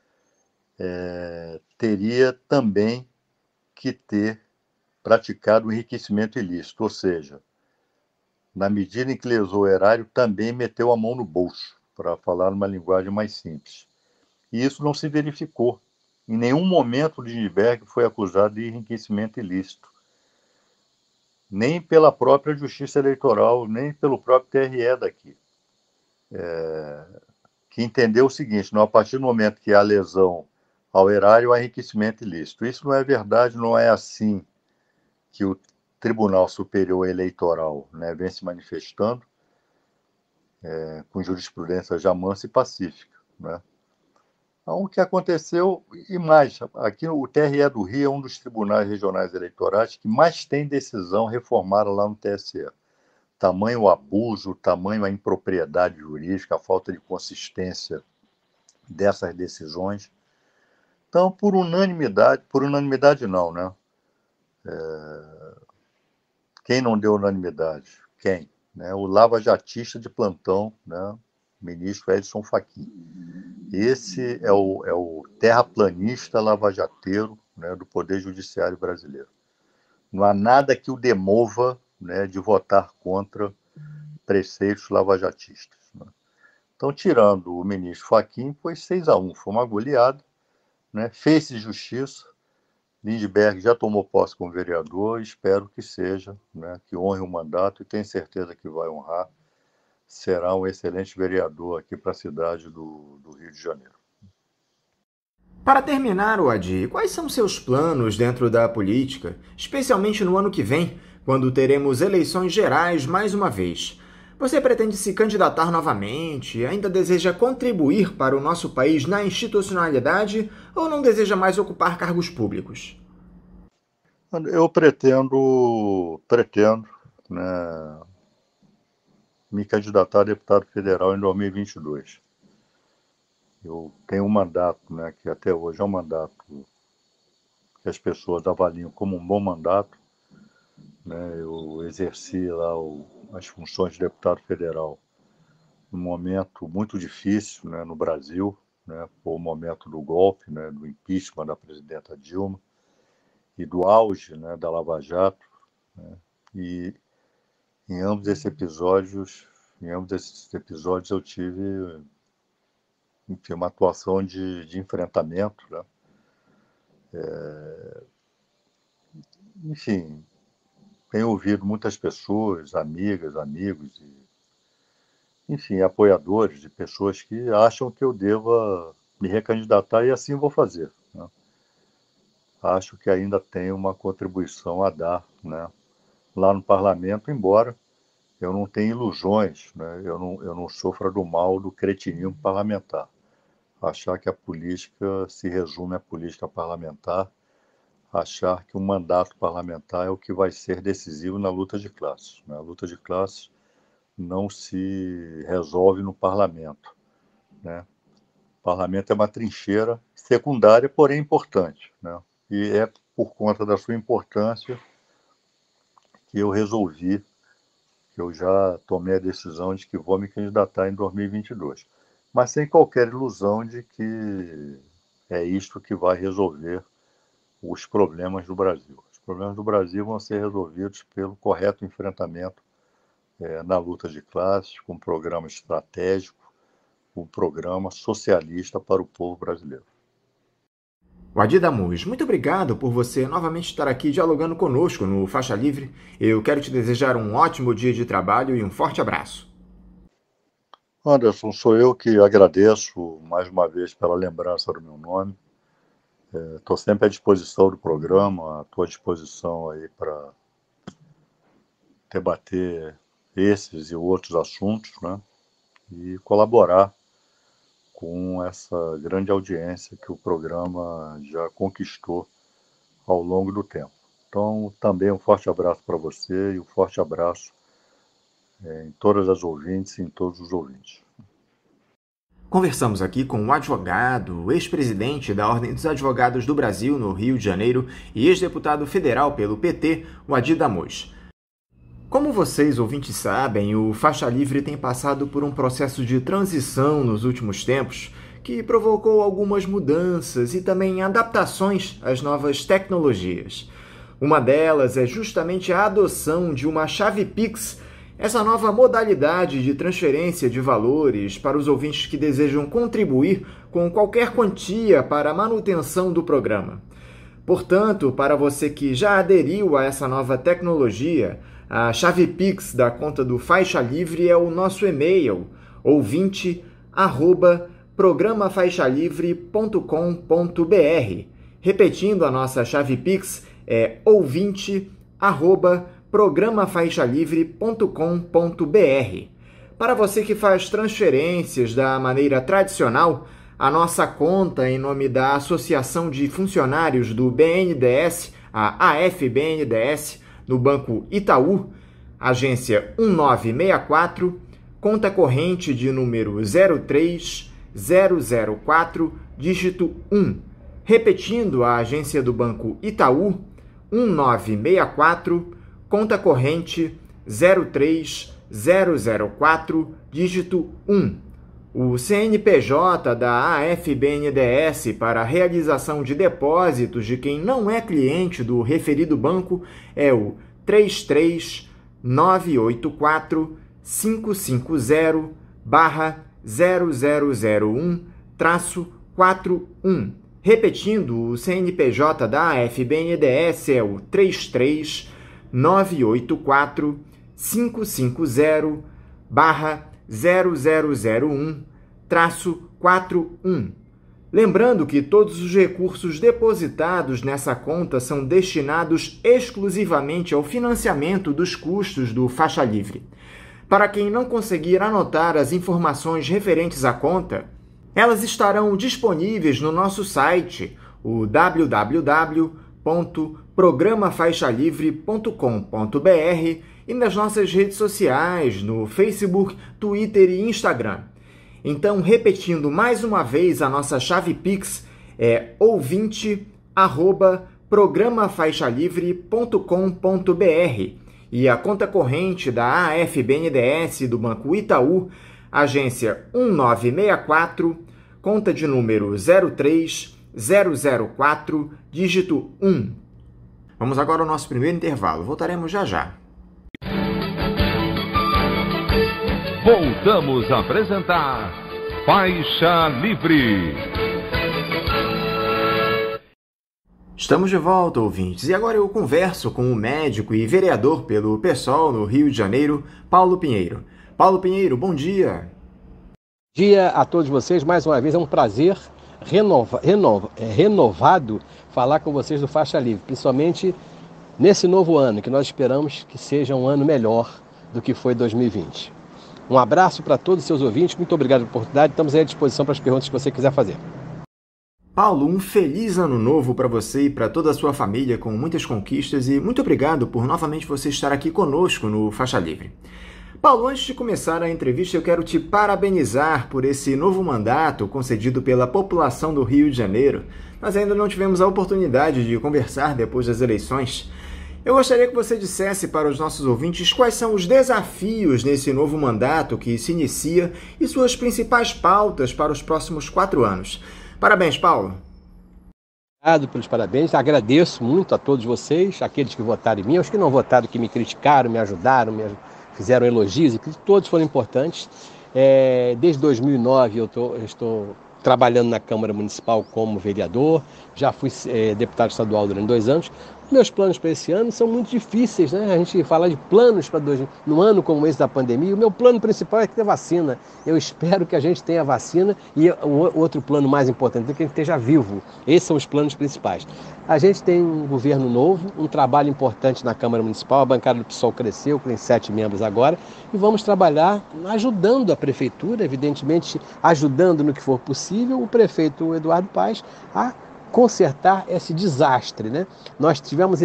teria também que ter praticado o enriquecimento ilícito, ou seja, na medida em que lesou o erário, também meteu a mão no bolso, para falar numa linguagem mais simples. E isso não se verificou. Em nenhum momento o Lindbergh foi acusado de enriquecimento ilícito. Nem pela própria Justiça Eleitoral, nem pelo próprio TRE daqui. Que entendeu o seguinte: não, a partir do momento que há lesão ao erário, há enriquecimento ilícito. Isso não é verdade, não é assim que o Tribunal Superior Eleitoral, né, vem se manifestando, com jurisprudência já mansa e pacífica, né? Então, o que aconteceu, e mais, aqui o TRE do Rio é um dos tribunais regionais eleitorais que mais tem decisão reformada lá no TSE. Tamanho o abuso, tamanho a impropriedade jurídica, a falta de consistência dessas decisões. Então, por unanimidade não, né? Quem não deu unanimidade? Quem? Né? O lavajatista de plantão, né? Ministro Edson Fachin. Esse é o terraplanista lavajateiro, né, do Poder Judiciário brasileiro. Não há nada que o demova, né, de votar contra preceitos lavajatistas, né? Então, tirando o ministro Fachin, foi 6-1, foi uma goleada, né? Fez-se justiça. Lindbergh já tomou posse como vereador, espero que seja, né, que honre o mandato, e tenho certeza que vai honrar. será um excelente vereador aqui para a cidade do Rio de Janeiro. Para terminar, Wadi, quais são seus planos dentro da política, especialmente no ano que vem, quando teremos eleições gerais mais uma vez? Você pretende se candidatar novamente? Ainda deseja contribuir para o nosso país na institucionalidade ou não deseja mais ocupar cargos públicos? Eu pretendo, né, me candidatar a deputado federal em 2022. Eu tenho um mandato, né, que até hoje é um mandato que as pessoas avaliam como um bom mandato. Né, eu exerci lá as funções de deputado federal num momento muito difícil, né, no Brasil, né, foi o momento do golpe, né, do impeachment da presidenta Dilma e do auge, né, da Lava Jato, né, e em ambos esses episódios eu tive, enfim, uma atuação de enfrentamento, né? Enfim, tenho ouvido muitas pessoas, amigas, amigos, enfim, apoiadores de pessoas que acham que eu deva me recandidatar e assim vou fazer, né? Acho que ainda tenho uma contribuição a dar, né, lá no parlamento, embora eu não tenha ilusões, né? Eu não sofra do mal do cretinismo parlamentar. Achar que a política se resume à política parlamentar, achar que o mandato parlamentar é o que vai ser decisivo na luta de classes, né? A luta de classes não se resolve no parlamento, né? O parlamento é uma trincheira secundária, porém importante, né? E é por conta da sua importância que eu resolvi, que eu já tomei a decisão de que vou me candidatar em 2022. Mas sem qualquer ilusão de que é isto que vai resolver os problemas do Brasil. Os problemas do Brasil vão ser resolvidos pelo correto enfrentamento na luta de classes, com um programa estratégico, um programa socialista para o povo brasileiro. Wadi Damus, muito obrigado por você novamente estar aqui dialogando conosco no Faixa Livre. Eu quero te desejar um ótimo dia de trabalho e um forte abraço. Anderson, sou eu que agradeço mais uma vez pela lembrança do meu nome. Estou sempre à disposição do programa, estou à disposição aí para debater esses e outros assuntos, né? E colaborar com essa grande audiência que o programa já conquistou ao longo do tempo. Então, também um forte abraço para você e um forte abraço em todas as ouvintes e em todos os ouvintes. Conversamos aqui com um advogado, ex-presidente da Ordem dos Advogados do Brasil no Rio de Janeiro e ex-deputado federal pelo PT, Wadi Damus. Como vocês, ouvintes, sabem, o Faixa Livre tem passado por um processo de transição nos últimos tempos que provocou algumas mudanças e também adaptações às novas tecnologias. Uma delas é justamente a adoção de uma chave Pix, essa nova modalidade de transferência de valores para os ouvintes que desejam contribuir com qualquer quantia para a manutenção do programa. Portanto, para você que já aderiu a essa nova tecnologia, a chave Pix da conta do Faixa Livre é o nosso e-mail, ouvinte@programafaixalivre.com.br. Repetindo, a nossa chave Pix é ouvinte@programafaixalivre.com.br. Para você que faz transferências da maneira tradicional, a nossa conta em nome da Associação de Funcionários do BNDES, a AFBNDES, no Banco Itaú, agência 1964, conta corrente de número 03004, dígito 1. Repetindo, a agência do Banco Itaú, 1964, conta corrente 03004, dígito 1. O CNPJ da AFBNDES para a realização de depósitos de quem não é cliente do referido banco é o 33984-550-0001-41. Repetindo, o CNPJ da AFBNDES é o 33984-550-0001-41. 0001-41. Lembrando que todos os recursos depositados nessa conta são destinados exclusivamente ao financiamento dos custos do Faixa Livre. Para quem não conseguir anotar as informações referentes à conta, elas estarão disponíveis no nosso site, o www.programafaixalivre.com.br, e nas nossas redes sociais, no Facebook, Twitter e Instagram. Então, repetindo mais uma vez, a nossa chave Pix é ouvinte@programafaixalivre.com.br e a conta corrente da AFBNDES do Banco Itaú, agência 1964, conta de número 03004, dígito 1. Vamos agora ao nosso primeiro intervalo. Voltaremos já já. Voltamos a apresentar Faixa Livre. Estamos de volta, ouvintes, e agora eu converso com o médico e vereador pelo PSOL no Rio de Janeiro, Paulo Pinheiro. Paulo Pinheiro, bom dia. Bom dia a todos vocês, mais uma vez é um prazer renovado falar com vocês do Faixa Livre, principalmente nesse novo ano, que nós esperamos que seja um ano melhor do que foi 2020. Um abraço para todos os seus ouvintes, muito obrigado pela oportunidade, estamos aí à disposição para as perguntas que você quiser fazer. Paulo, um feliz ano novo para você e para toda a sua família, com muitas conquistas, e muito obrigado por novamente você estar aqui conosco no Faixa Livre. Paulo, antes de começar a entrevista, eu quero te parabenizar por esse novo mandato concedido pela população do Rio de Janeiro. Nós ainda não tivemos a oportunidade de conversar depois das eleições. Eu gostaria que você dissesse para os nossos ouvintes quais são os desafios nesse novo mandato que se inicia e suas principais pautas para os próximos 4 anos. Parabéns, Paulo. Obrigado pelos parabéns, agradeço muito a todos vocês, aqueles que votaram em mim, os que não votaram, que me criticaram, me ajudaram, fizeram elogios, e todos foram importantes. Desde 2009 eu estou trabalhando na Câmara Municipal como vereador, já fui deputado estadual durante 2 anos. Meus planos para esse ano são muito difíceis, né? A gente falar de planos para num ano como esse da pandemia. O meu plano principal é ter vacina. Eu espero que a gente tenha vacina e o outro plano mais importante é que a gente esteja vivo. Esses são os planos principais. A gente tem um governo novo, um trabalho importante na Câmara Municipal. A bancada do PSOL cresceu, tem 7 membros agora, e vamos trabalhar ajudando a Prefeitura, evidentemente ajudando no que for possível, o prefeito Eduardo Paes a consertar esse desastre, né? Nós tivemos em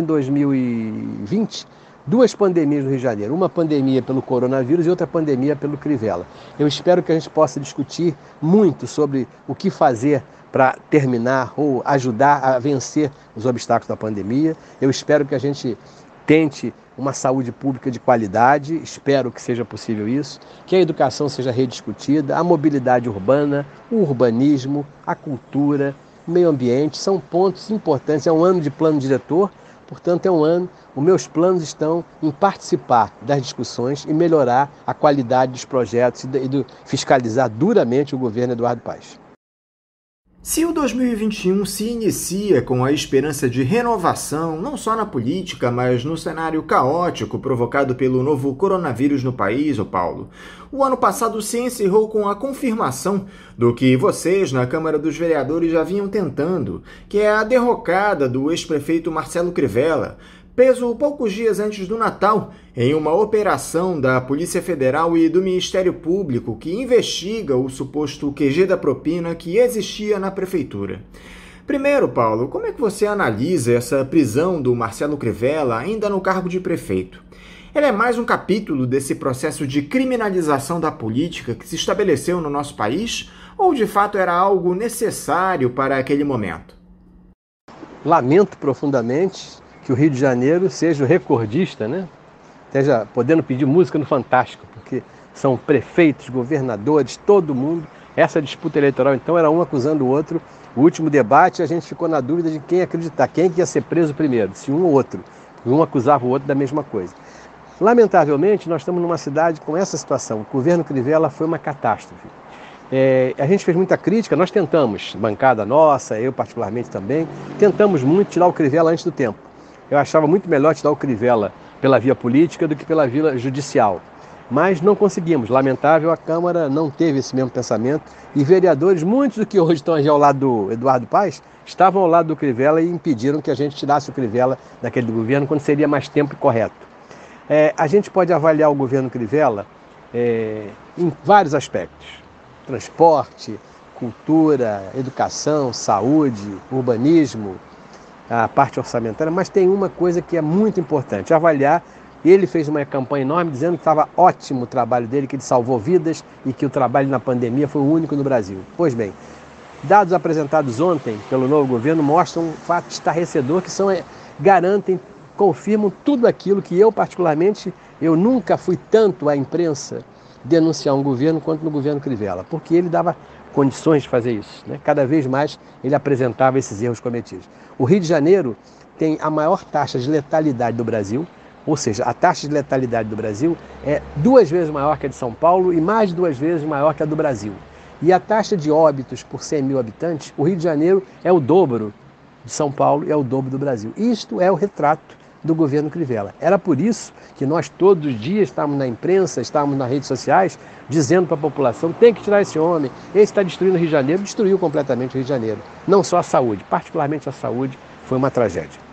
2020 2 pandemias no Rio de Janeiro, uma pandemia pelo coronavírus e outra pandemia pelo Crivella. Eu espero que a gente possa discutir muito sobre o que fazer para terminar ou ajudar a vencer os obstáculos da pandemia. Eu espero que a gente tente uma saúde pública de qualidade, espero que seja possível isso, que a educação seja rediscutida, a mobilidade urbana, o urbanismo, a cultura, o meio ambiente, são pontos importantes. É um ano de plano diretor, portanto é um ano, os meus planos estão em participar das discussões e melhorar a qualidade dos projetos e fiscalizar duramente o governo Eduardo Paes. Se o 2021 se inicia com a esperança de renovação, não só na política, mas no cenário caótico provocado pelo novo coronavírus no país, Paulo, o ano passado se encerrou com a confirmação do que vocês na Câmara dos Vereadores já vinham tentando, que é a derrocada do ex-prefeito Marcelo Crivella, preso poucos dias antes do Natal, em uma operação da Polícia Federal e do Ministério Público que investiga o suposto QG da propina que existia na Prefeitura. Primeiro, Paulo, como é que você analisa essa prisão do Marcelo Crivella ainda no cargo de prefeito? Ela é mais um capítulo desse processo de criminalização da política que se estabeleceu no nosso país, ou de fato era algo necessário para aquele momento? Lamento profundamente que o Rio de Janeiro seja o recordista, né? Esteja podendo pedir música no Fantástico, porque são prefeitos, governadores, todo mundo. Essa disputa eleitoral, então, era um acusando o outro. O último debate, a gente ficou na dúvida de quem acreditar, quem ia ser preso primeiro, se um ou outro. Um acusava o outro da mesma coisa. Lamentavelmente, nós estamos numa cidade com essa situação. O governo Crivella foi uma catástrofe. A gente fez muita crítica, nós tentamos, bancada nossa, eu particularmente também, tentamos muito tirar o Crivella antes do tempo. Eu achava muito melhor tirar o Crivella pela via política do que pela via judicial. Mas não conseguimos. Lamentável, a Câmara não teve esse mesmo pensamento e vereadores, muitos do que hoje estão aqui ao lado do Eduardo Paes, estavam ao lado do Crivella e impediram que a gente tirasse o Crivella daquele governo quando seria mais tempo correto. A gente pode avaliar o governo Crivella em vários aspectos: transporte, cultura, educação, saúde, urbanismo, a parte orçamentária, mas tem uma coisa que é muito importante, avaliar. Ele fez uma campanha enorme dizendo que estava ótimo o trabalho dele, que ele salvou vidas e que o trabalho na pandemia foi o único no Brasil. Pois bem, dados apresentados ontem pelo novo governo mostram um fato estarrecedor que garantem, confirmam tudo aquilo que eu particularmente, eu nunca fui tanto à imprensa denunciar um governo quanto no governo Crivella, porque ele dava condições de fazer isso, né? Cada vez mais ele apresentava esses erros cometidos. O Rio de Janeiro tem a maior taxa de letalidade do Brasil, ou seja, a taxa de letalidade do Brasil é 2 vezes maior que a de São Paulo e mais de 2 vezes maior que a do Brasil. E a taxa de óbitos por 100 mil habitantes, o Rio de Janeiro é o dobro de São Paulo e é o dobro do Brasil. Isto é o retrato do governo Crivella. Era por isso que nós todos os dias estávamos na imprensa, estávamos nas redes sociais, dizendo para a população: tem que tirar esse homem, esse está destruindo o Rio de Janeiro. Destruiu completamente o Rio de Janeiro. Não só a saúde, particularmente a saúde, foi uma tragédia.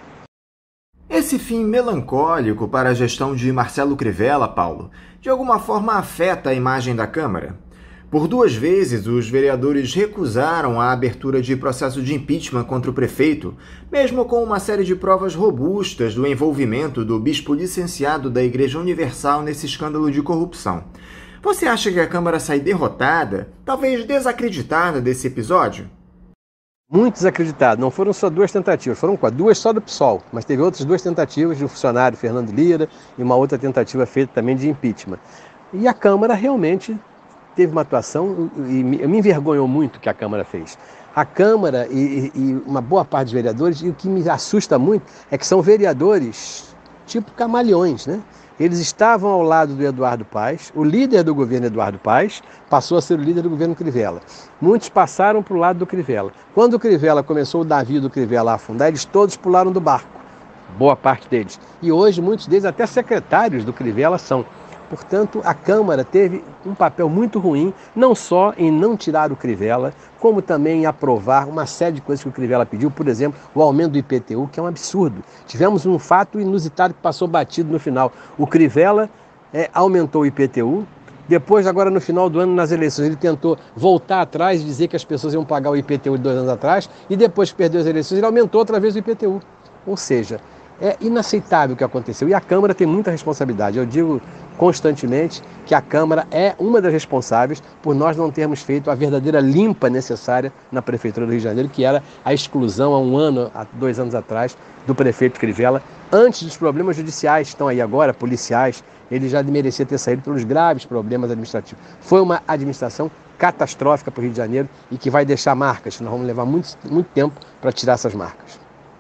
Esse fim melancólico para a gestão de Marcelo Crivella, Paulo, de alguma forma afeta a imagem da Câmara. Por 2 vezes, os vereadores recusaram a abertura de processo de impeachment contra o prefeito, mesmo com uma série de provas robustas do envolvimento do bispo licenciado da Igreja Universal nesse escândalo de corrupção. Você acha que a Câmara sai derrotada, talvez desacreditada desse episódio? Muito desacreditado. Não foram só 2 tentativas, foram 2 só do PSOL, mas teve outras 2 tentativas do funcionário Fernando Lira e uma outra tentativa feita também de impeachment. E a Câmara realmente teve uma atuação e me envergonhou muito o que a Câmara fez. A Câmara e uma boa parte dos vereadores, e o que me assusta muito é que são vereadores tipo camaleões, né? Eles estavam ao lado do Eduardo Paes, o líder do governo Eduardo Paes passou a ser o líder do governo Crivella. Muitos passaram para o lado do Crivella. Quando o Crivella começou o navio do Crivella a afundar, eles todos pularam do barco, boa parte deles. E hoje muitos deles até secretários do Crivella são. Portanto, a Câmara teve um papel muito ruim, não só em não tirar o Crivella, como também em aprovar uma série de coisas que o Crivella pediu, por exemplo, o aumento do IPTU, que é um absurdo. Tivemos um fato inusitado que passou batido no final. O Crivella aumentou o IPTU, depois, agora no final do ano, nas eleições, ele tentou voltar atrás e dizer que as pessoas iam pagar o IPTU de 2 anos atrás, e depois que perdeu as eleições, ele aumentou outra vez o IPTU. Ou seja, é inaceitável o que aconteceu. E a Câmara tem muita responsabilidade. Eu digo constantemente que a Câmara é uma das responsáveis por nós não termos feito a verdadeira limpa necessária na Prefeitura do Rio de Janeiro, que era a exclusão há 2 anos atrás, do prefeito Crivella. Antes dos problemas judiciais que estão aí agora, policiais, ele já merecia ter saído pelos graves problemas administrativos. Foi uma administração catastrófica para o Rio de Janeiro e que vai deixar marcas. Nós vamos levar muito tempo para tirar essas marcas.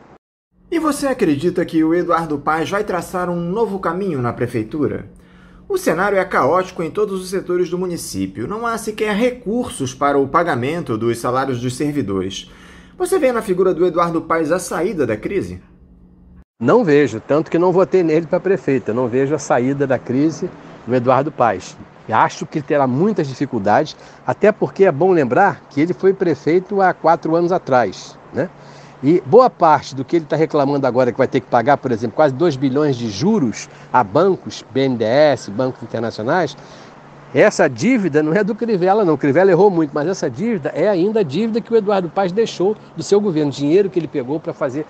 E você acredita que o Eduardo Paes vai traçar um novo caminho na prefeitura? O cenário é caótico em todos os setores do município. Não há sequer recursos para o pagamento dos salários dos servidores. Você vê na figura do Eduardo Paes a saída da crise? Não vejo, tanto que não votei nele para prefeito. Eu não vejo a saída da crise do Eduardo Paes. E acho que ele terá muitas dificuldades, até porque é bom lembrar que ele foi prefeito há 4 anos atrás, né? E boa parte do que ele está reclamando agora, que vai ter que pagar, por exemplo, quase 2 bilhões de juros a bancos, BNDES, bancos internacionais, essa dívida não é do Crivella, não. O Crivella errou muito, mas essa dívida é ainda a dívida que o Eduardo Paes deixou do seu governo, dinheiro que ele pegou para fazer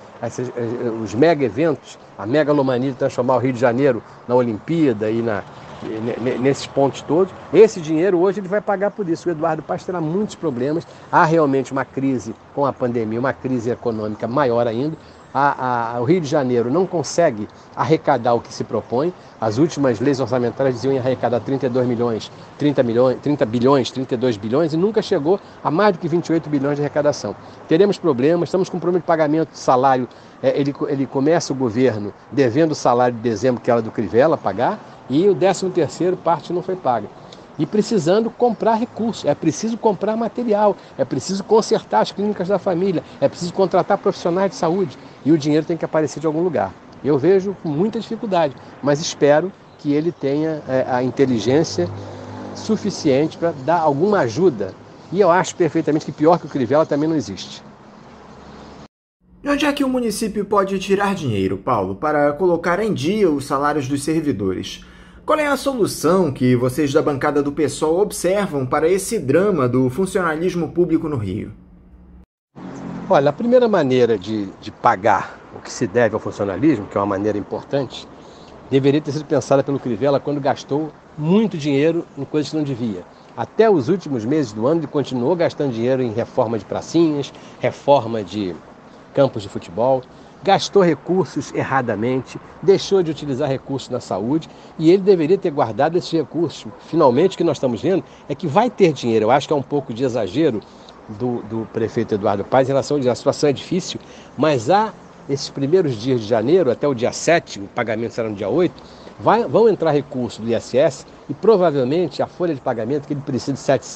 os mega eventos, a megalomania de transformar o Rio de Janeiro na Olimpíada e nesses pontos todos. Esse dinheiro hoje ele vai pagar por isso. O Eduardo Paes terá muitos problemas. Há realmente uma crise com a pandemia, uma crise econômica maior ainda. O Rio de Janeiro não consegue arrecadar o que se propõe. As últimas leis orçamentárias diziam arrecadar 32 bilhões e nunca chegou a mais do que 28 bilhões de arrecadação. Teremos problemas, estamos com problema de pagamento de salário. Ele começa o governo devendo o salário de dezembro, que era do Crivella, pagar, e o 13º parte não foi paga. E precisando comprar recursos, é preciso comprar material, é preciso consertar as clínicas da família, é preciso contratar profissionais de saúde, e o dinheiro tem que aparecer de algum lugar. Eu vejo com muita dificuldade, mas espero que ele tenha a inteligência suficiente para dar alguma ajuda. E eu acho perfeitamente que pior que o Crivella também não existe. De onde é que o município pode tirar dinheiro, Paulo, para colocar em dia os salários dos servidores? Qual é a solução que vocês da bancada do PSOL observam para esse drama do funcionalismo público no Rio? Olha, a primeira maneira de pagar o que se deve ao funcionalismo, que é uma maneira importante, deveria ter sido pensada pelo Crivella quando gastou muito dinheiro em coisas que não devia. Até os últimos meses do ano ele continuou gastando dinheiro em reforma de pracinhas, reforma de campos de futebol, gastou recursos erradamente, deixou de utilizar recursos na saúde e ele deveria ter guardado esses recursos. Finalmente o que nós estamos vendo é que vai ter dinheiro. Eu acho que é um pouco de exagero do prefeito Eduardo Paes em relação a situação é difícil, mas há esses primeiros dias de janeiro, até o dia 7, o pagamento será no dia 8, vão entrar recursos do ISS e provavelmente a folha de pagamento que ele precisa de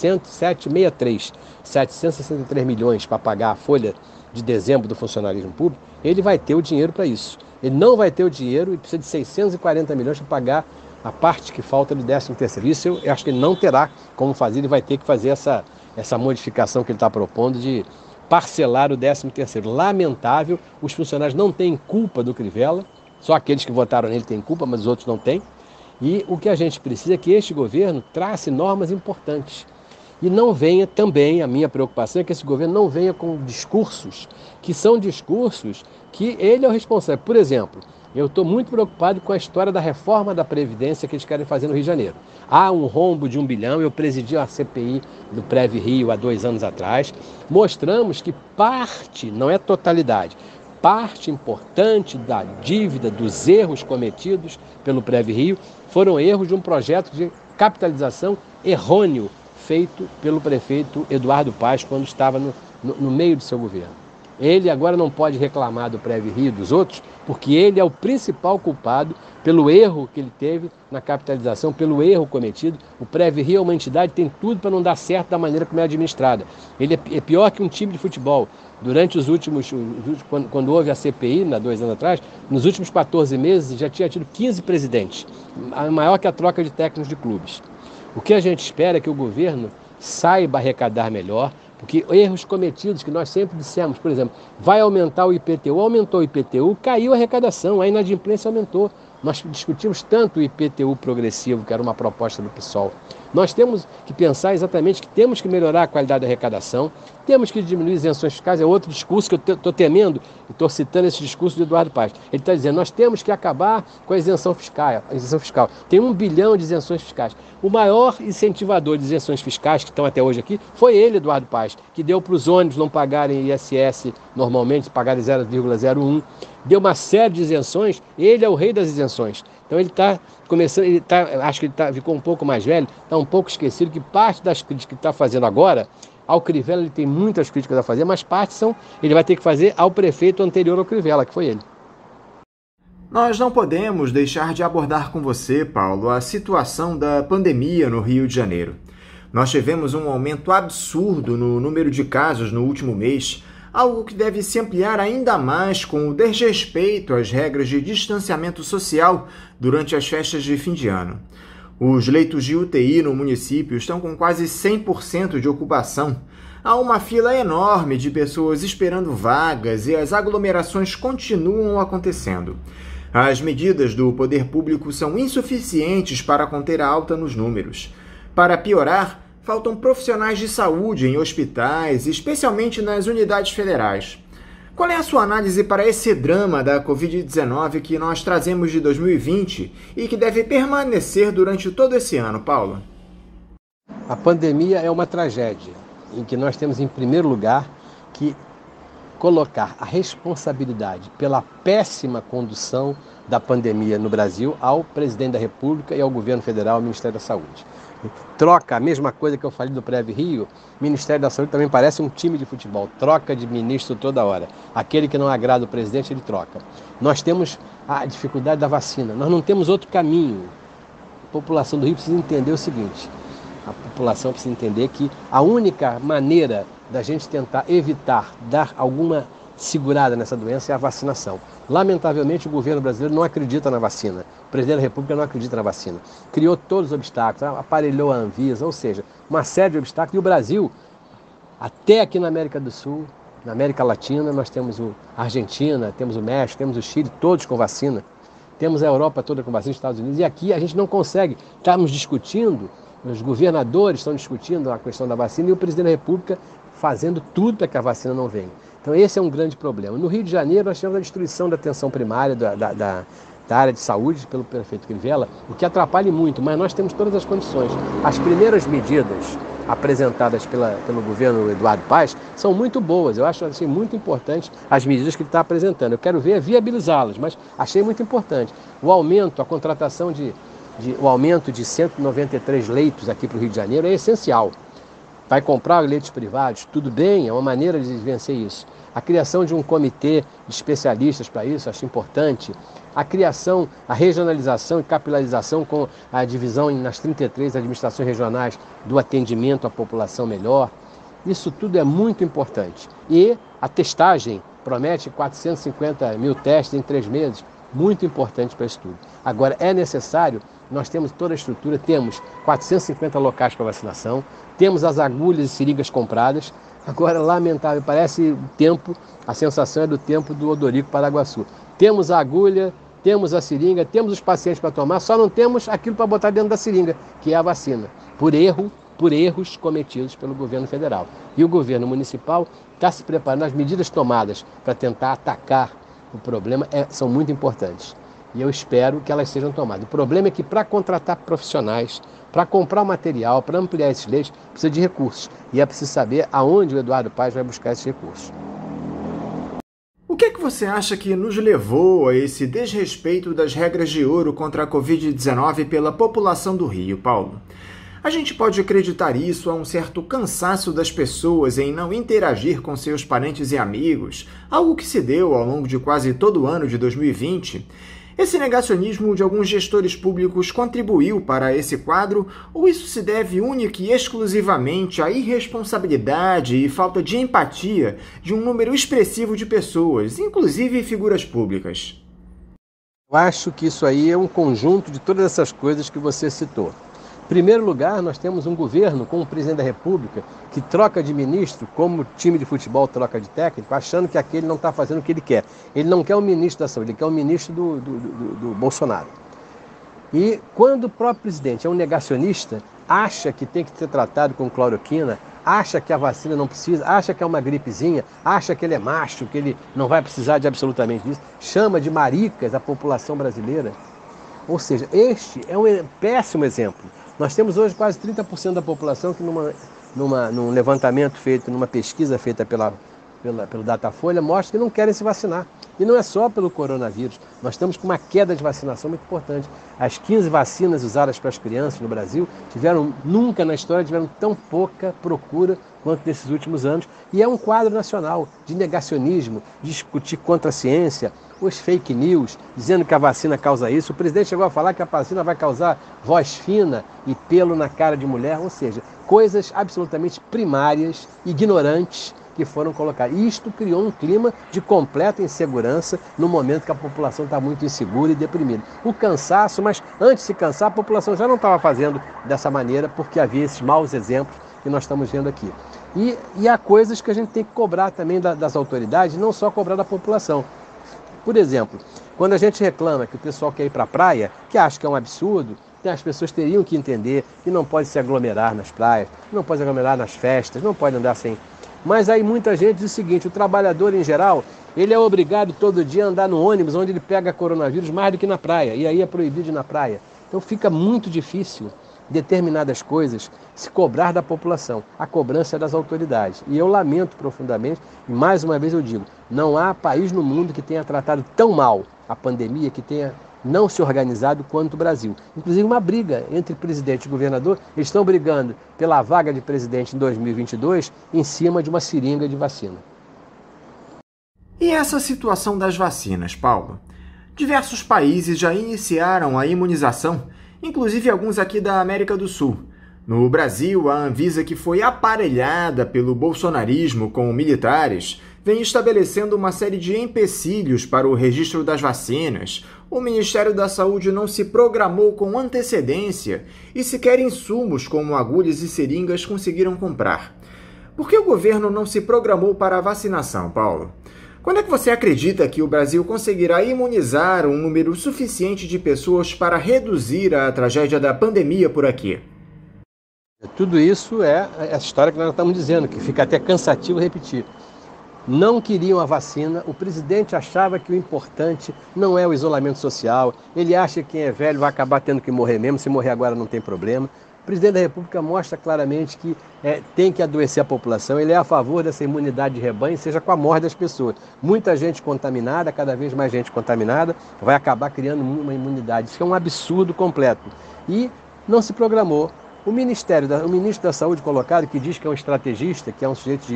763 milhões para pagar a folha de dezembro do funcionalismo público, ele vai ter o dinheiro para isso. Ele não vai ter o dinheiro e precisa de 640 milhões para pagar a parte que falta do 13º. Isso eu acho que ele não terá como fazer, ele vai ter que fazer essa modificação que ele está propondo de parcelar o 13º. Lamentável, os funcionários não têm culpa do Crivella, só aqueles que votaram nele têm culpa, mas os outros não têm. E o que a gente precisa é que este governo trace normas importantes. E não venha também, a minha preocupação é que esse governo não venha com discursos que são discursos que ele é o responsável. Por exemplo, eu estou muito preocupado com a história da reforma da Previdência que eles querem fazer no Rio de Janeiro. Há um rombo de 1 bilhão, eu presidi a CPI do Prev Rio há 2 anos atrás, mostramos que parte, não é totalidade, parte importante da dívida, dos erros cometidos pelo Prev Rio, foram erros de um projeto de capitalização errôneo, feito pelo prefeito Eduardo Paes quando estava no meio do seu governo. Ele agora não pode reclamar do Prev Rio e dos outros, porque ele é o principal culpado pelo erro que ele teve na capitalização, pelo erro cometido. O Prev Rio é uma entidade que tem tudo para não dar certo da maneira como é administrada. Ele é pior que um time de futebol. Durante quando houve a CPI, há 2 anos atrás, nos últimos 14 meses já tinha tido 15 presidentes, maior que a troca de técnicos de clubes. O que a gente espera é que o governo saiba arrecadar melhor, porque erros cometidos que nós sempre dissemos, por exemplo, vai aumentar o IPTU, aumentou o IPTU, caiu a arrecadação, a inadimplência aumentou. Nós discutimos tanto o IPTU progressivo, que era uma proposta do PSOL. Nós temos que pensar exatamente que temos que melhorar a qualidade da arrecadação, temos que diminuir isenções fiscais, é outro discurso que eu estou temendo, e estou citando esse discurso do Eduardo Paes. Ele está dizendo, nós temos que acabar com a isenção fiscal. Tem 1 bilhão de isenções fiscais. O maior incentivador de isenções fiscais, que estão até hoje aqui, foi ele, Eduardo Paes, que deu para os ônibus não pagarem ISS normalmente, pagarem 0,01. Deu uma série de isenções, ele é o rei das isenções. Então ele está começando, acho que ele ficou um pouco mais velho, está um pouco esquecido que parte das críticas que está fazendo agora, ao Crivella ele tem muitas críticas a fazer, mas parte ele vai ter que fazer ao prefeito anterior ao Crivella, que foi ele. Nós não podemos deixar de abordar com você, Paulo, a situação da pandemia no Rio de Janeiro. Nós tivemos um aumento absurdo no número de casos no último mês, algo que deve se ampliar ainda mais com o desrespeito às regras de distanciamento social durante as festas de fim de ano. Os leitos de UTI no município estão com quase 100% de ocupação. Há uma fila enorme de pessoas esperando vagas e as aglomerações continuam acontecendo. As medidas do poder público são insuficientes para conter a alta nos números. Para piorar, faltam profissionais de saúde em hospitais, especialmente nas unidades federais. Qual é a sua análise para esse drama da Covid-19 que nós trazemos de 2020 e que deve permanecer durante todo esse ano, Paulo? A pandemia é uma tragédia em que nós temos, em primeiro lugar, que colocar a responsabilidade pela péssima condução da pandemia no Brasil ao presidente da República e ao governo federal, ao Ministério da Saúde. Troca, a mesma coisa que eu falei do Prev Rio, o Ministério da Saúde também parece um time de futebol, troca de ministro toda hora. Aquele que não agrada o presidente, ele troca. Nós temos a dificuldade da vacina, nós não temos outro caminho. A população do Rio precisa entender o seguinte, a população precisa entender que a única maneira da gente tentar evitar dar alguma segurada nessa doença é a vacinação. Lamentavelmente, o governo brasileiro não acredita na vacina. O presidente da República não acredita na vacina. Criou todos os obstáculos, aparelhou a Anvisa, ou seja, uma série de obstáculos. E o Brasil, até aqui na América do Sul, na América Latina, nós temos a Argentina, temos o México, temos o Chile, todos com vacina. Temos a Europa toda com vacina, os Estados Unidos. E aqui a gente não consegue. Estamos discutindo, os governadores estão discutindo a questão da vacina e o presidente da República fazendo tudo para que a vacina não venha. Então esse é um grande problema. No Rio de Janeiro nós tivemos a destruição da atenção primária, da área de saúde pelo prefeito Crivella, o que atrapalha muito, mas nós temos todas as condições. As primeiras medidas apresentadas pelo governo Eduardo Paes são muito boas. Eu acho assim, muito importante as medidas que ele está apresentando. Eu quero ver viabilizá-las, mas achei muito importante. O aumento, a contratação o aumento de 193 leitos aqui para o Rio de Janeiro é essencial. Vai comprar leitos privados? Tudo bem, é uma maneira de vencer isso. A criação de um comitê de especialistas para isso, acho importante. A criação, a regionalização e capilarização com a divisão nas 33 administrações regionais do atendimento à população melhor. Isso tudo é muito importante. E a testagem promete 450 mil testes em 3 meses. Muito importante para isso tudo. Agora, é necessário, nós temos toda a estrutura, temos 450 locais para vacinação, temos as agulhas e seringas compradas. Agora, lamentável, parece o tempo, a sensação é do tempo do Odorico Paraguaçu. Temos a agulha, temos a seringa, temos os pacientes para tomar, só não temos aquilo para botar dentro da seringa, que é a vacina, por erros cometidos pelo governo federal. E o governo municipal está se preparando, as medidas tomadas para tentar atacar o problema são muito importantes. E eu espero que elas sejam tomadas. O problema é que para contratar profissionais, para comprar material, para ampliar esses leitos, precisa de recursos. E é preciso saber aonde o Eduardo Paes vai buscar esses recursos. O que é que você acha que nos levou a esse desrespeito das regras de ouro contra a Covid-19 pela população do Rio, Paulo? A gente pode acreditar isso a um certo cansaço das pessoas em não interagir com seus parentes e amigos, algo que se deu ao longo de quase todo o ano de 2020. Esse negacionismo de alguns gestores públicos contribuiu para esse quadro, ou isso se deve única e exclusivamente à irresponsabilidade e falta de empatia de um número expressivo de pessoas, inclusive figuras públicas? Eu acho que isso aí é um conjunto de todas essas coisas que você citou. Em primeiro lugar, nós temos um governo com o presidente da República que troca de ministro como o time de futebol troca de técnico, achando que aquele não está fazendo o que ele quer. Ele não quer o ministro da saúde, ele quer o ministro do Bolsonaro. E quando o próprio presidente é um negacionista, acha que tem que ser tratado com cloroquina, acha que a vacina não precisa, acha que é uma gripezinha, acha que ele é macho, que ele não vai precisar de absolutamente isso, chama de maricas a população brasileira. Ou seja, este é um péssimo exemplo. Nós temos hoje quase 30% da população que num levantamento feito, numa pesquisa feita pelo Datafolha, mostra que não querem se vacinar. E não é só pelo coronavírus. Nós estamos com uma queda de vacinação muito importante. As 15 vacinas usadas para as crianças no Brasil nunca na história tiveram tão pouca procura quanto nesses últimos anos. E é um quadro nacional de negacionismo, de discutir contra a ciência, os fake news, dizendo que a vacina causa isso. O presidente chegou a falar que a vacina vai causar voz fina e pelo na cara de mulher, ou seja, coisas absolutamente primárias, ignorantes, que foram colocadas. E isto criou um clima de completa insegurança no momento que a população está muito insegura e deprimida. O cansaço, mas antes de se cansar, a população já não estava fazendo dessa maneira porque havia esses maus exemplos que nós estamos vendo aqui. E há coisas que a gente tem que cobrar também das autoridades, não só cobrar da população. Por exemplo, quando a gente reclama que o pessoal quer ir para a praia, que acha que é um absurdo, as pessoas teriam que entender que não pode se aglomerar nas praias, não pode se aglomerar nas festas, não pode andar sem. Mas aí muita gente diz o seguinte, o trabalhador em geral, ele é obrigado todo dia a andar no ônibus onde ele pega coronavírus mais do que na praia, e aí é proibido ir na praia. Então fica muito difícil determinadas coisas se cobrar da população. A cobrança é das autoridades. E eu lamento profundamente, e mais uma vez eu digo, não há país no mundo que tenha tratado tão mal a pandemia, que tenha não se organizado quanto o Brasil. Inclusive uma briga entre presidente e governador, eles estão brigando pela vaga de presidente em 2022 em cima de uma seringa de vacina. E essa situação das vacinas, Paulo? Diversos países já iniciaram a imunização, inclusive alguns aqui da América do Sul. No Brasil, a Anvisa, que foi aparelhada pelo bolsonarismo com militares, vem estabelecendo uma série de empecilhos para o registro das vacinas. O Ministério da Saúde não se programou com antecedência e sequer insumos como agulhas e seringas conseguiram comprar. Por que o governo não se programou para a vacinação, Paulo? Quando é que você acredita que o Brasil conseguirá imunizar um número suficiente de pessoas para reduzir a tragédia da pandemia por aqui? Tudo isso é essa história que nós estamos dizendo, que fica até cansativo repetir. Não queriam a vacina, o presidente achava que o importante não é o isolamento social, ele acha que quem é velho vai acabar tendo que morrer mesmo, se morrer agora não tem problema. O presidente da República mostra claramente que tem que adoecer a população, ele é a favor dessa imunidade de rebanho, seja com a morte das pessoas. Muita gente contaminada, cada vez mais gente contaminada, vai acabar criando uma imunidade. Isso é um absurdo completo. E não se programou. O ministro da Saúde colocado, que diz que é um estrategista, que é um sujeito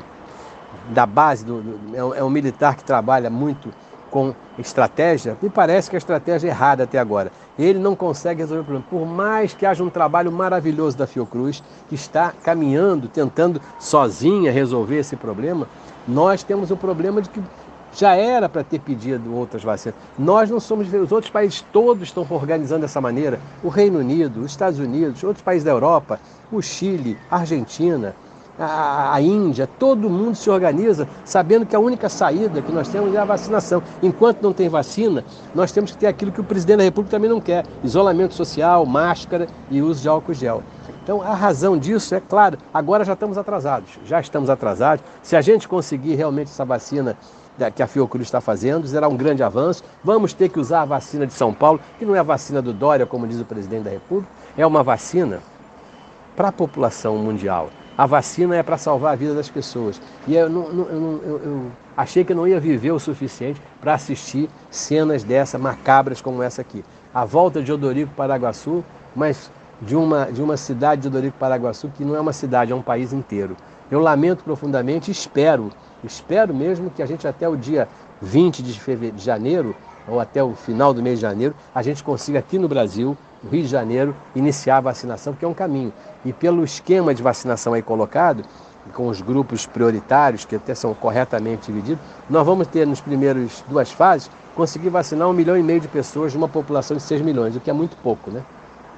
da base, é um militar que trabalha muito com estratégia, me parece que a estratégia é errada até agora. Ele não consegue resolver o problema. Por mais que haja um trabalho maravilhoso da Fiocruz, que está caminhando, tentando sozinha resolver esse problema, nós temos o problema de que já era para ter pedido outras vacinas. Nós não somos diferentes. Os outros países todos estão organizando dessa maneira. O Reino Unido, os Estados Unidos, outros países da Europa, o Chile, a Argentina, a Índia, todo mundo se organiza sabendo que a única saída que nós temos é a vacinação. Enquanto não tem vacina, nós temos que ter aquilo que o presidente da República também não quer: isolamento social, máscara e uso de álcool gel. Então, a razão disso é claro, agora já estamos atrasados. Se a gente conseguir realmente essa vacina que a Fiocruz está fazendo, será um grande avanço. Vamos ter que usar a vacina de São Paulo, que não é a vacina do Dória, como diz o presidente da República, é uma vacina para a população mundial. A vacina é para salvar a vida das pessoas. E eu achei que eu não ia viver o suficiente para assistir cenas dessas macabras como essa aqui. A volta de Odorico Paraguaçu, mas de uma cidade de Odorico Paraguaçu que não é uma cidade, é um país inteiro. Eu lamento profundamente e espero mesmo que a gente até o dia 20 de janeiro, ou até o final do mês de janeiro, a gente consiga aqui no Brasil, no Rio de Janeiro, iniciar a vacinação, porque é um caminho. E pelo esquema de vacinação aí colocado, com os grupos prioritários, que até são corretamente divididos, nós vamos ter nas primeiras 2 fases, conseguir vacinar 1,5 milhão de pessoas de uma população de 6 milhões, o que é muito pouco, né?